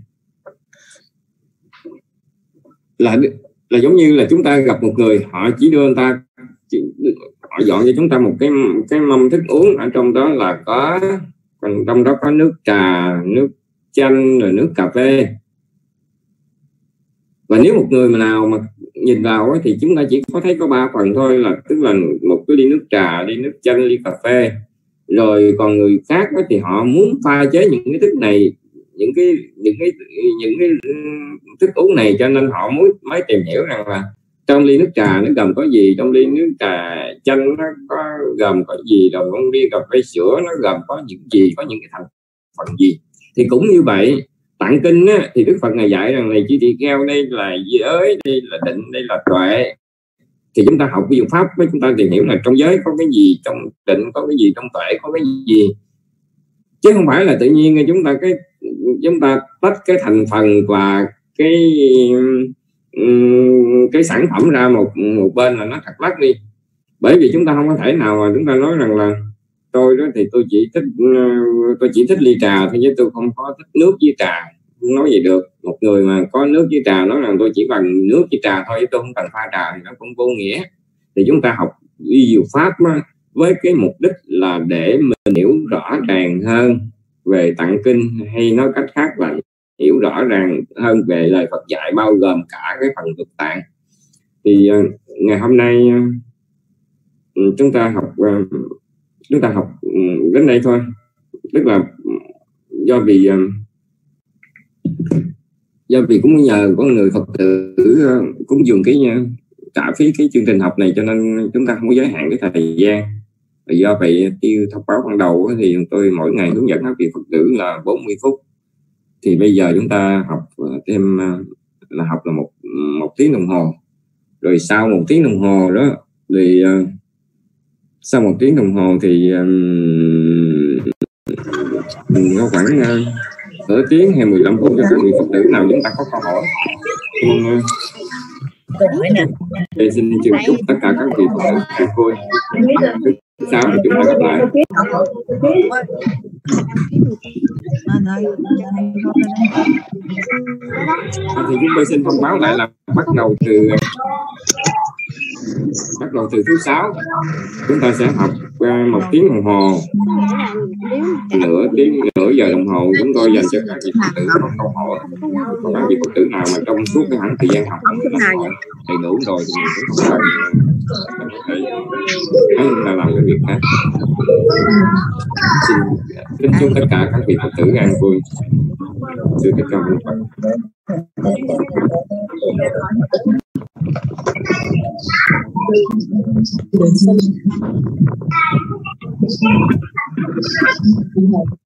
là là giống như là chúng ta gặp một người, họ chỉ đưa người ta họ dọn cho chúng ta một cái cái mâm thức uống, ở trong đó là có, còn trong đó có nước trà, nước chanh, rồi nước cà phê. Và nếu một người mà nào mà nhìn vào ấy, thì chúng ta chỉ có thấy có ba phần thôi, là tức là một cái ly nước trà, ly nước chanh, ly cà phê. Rồi còn người khác ấy, thì họ muốn pha chế những cái thức này, những cái những cái những cái thức uống này, cho nên họ mới mới tìm hiểu rằng là trong ly nước trà nó gồm có gì, trong ly nước trà chanh nó có gồm có gì, rồi trong ly cà phê sữa nó gồm có những gì, có những cái thành phần gì. Thì cũng như vậy, tạng kinh á, thì Đức Phật ngài dạy rằng này chỉ thị kheo, đây là giới, đây là định, đây là tuệ. Thì chúng ta học ví dụ pháp với chúng ta tìm hiểu là trong giới có cái gì, trong định có cái gì, trong tuệ có cái gì, chứ không phải là tự nhiên chúng ta cái chúng ta tách cái thành phần và cái cái sản phẩm ra một một bên là nó thật lắc đi. Bởi vì chúng ta không có thể nào mà chúng ta nói rằng là tôi đó thì tôi chỉ thích tôi chỉ thích ly trà thôi, chứ tôi không có thích nước với trà, không nói gì được. Một người mà có nước với trà nói rằng tôi chỉ bằng nước với trà thôi, tôi không cần pha trà thì nó cũng vô nghĩa. Thì chúng ta học vi diệu pháp đó, với cái mục đích là để mình hiểu rõ ràng hơn về tạng kinh, hay nói cách khác là hiểu rõ ràng hơn về lời Phật dạy, bao gồm cả cái phần thực tạng. Thì uh, ngày hôm nay uh, chúng ta học uh, chúng ta học uh, đến đây thôi. Tức là do vì uh, do vì cũng nhờ có người Phật tử uh, cũng dùng cái uh, trả phí cái chương trình học này, cho nên chúng ta không có giới hạn cái thời gian. Và do vậy tiêu thông báo ban đầu thì tôi mỗi ngày hướng dẫn các vị Phật tử là bốn mươi phút. Thì bây giờ chúng ta học thêm là học là một một tiếng đồng hồ. Rồi sau một tiếng đồng hồ đó thì sau một tiếng đồng hồ thì um, có khoảng uh, nửa tiếng hay mười lăm phút cho các vị Phật tử nào chúng ta có câu hỏi. Tôi xin chúc chúc tất cả các vị Phật tử an vui. Thứ sáu thì chúng ta gặp lại. Thì chúng tôi xin thông báo lại là bắt đầu từ bắt đầu từ thứ sáu chúng ta sẽ học uh, một tiếng đồng hồ, nửa tiếng nửa giờ đồng hồ chúng tôi dành cho các vị Phật tử có câu hỏi. Còn các vị Phật tử nào mà trong suốt cái khoảng thời gian học không có đầy đủ rồi thì mình cũng không cần phải chúng ta làm cái việc khác. Xin kính chúc tất cả các vị Phật tử an vui. Sư Thích Ca Mâu Ni Phật. Thank you.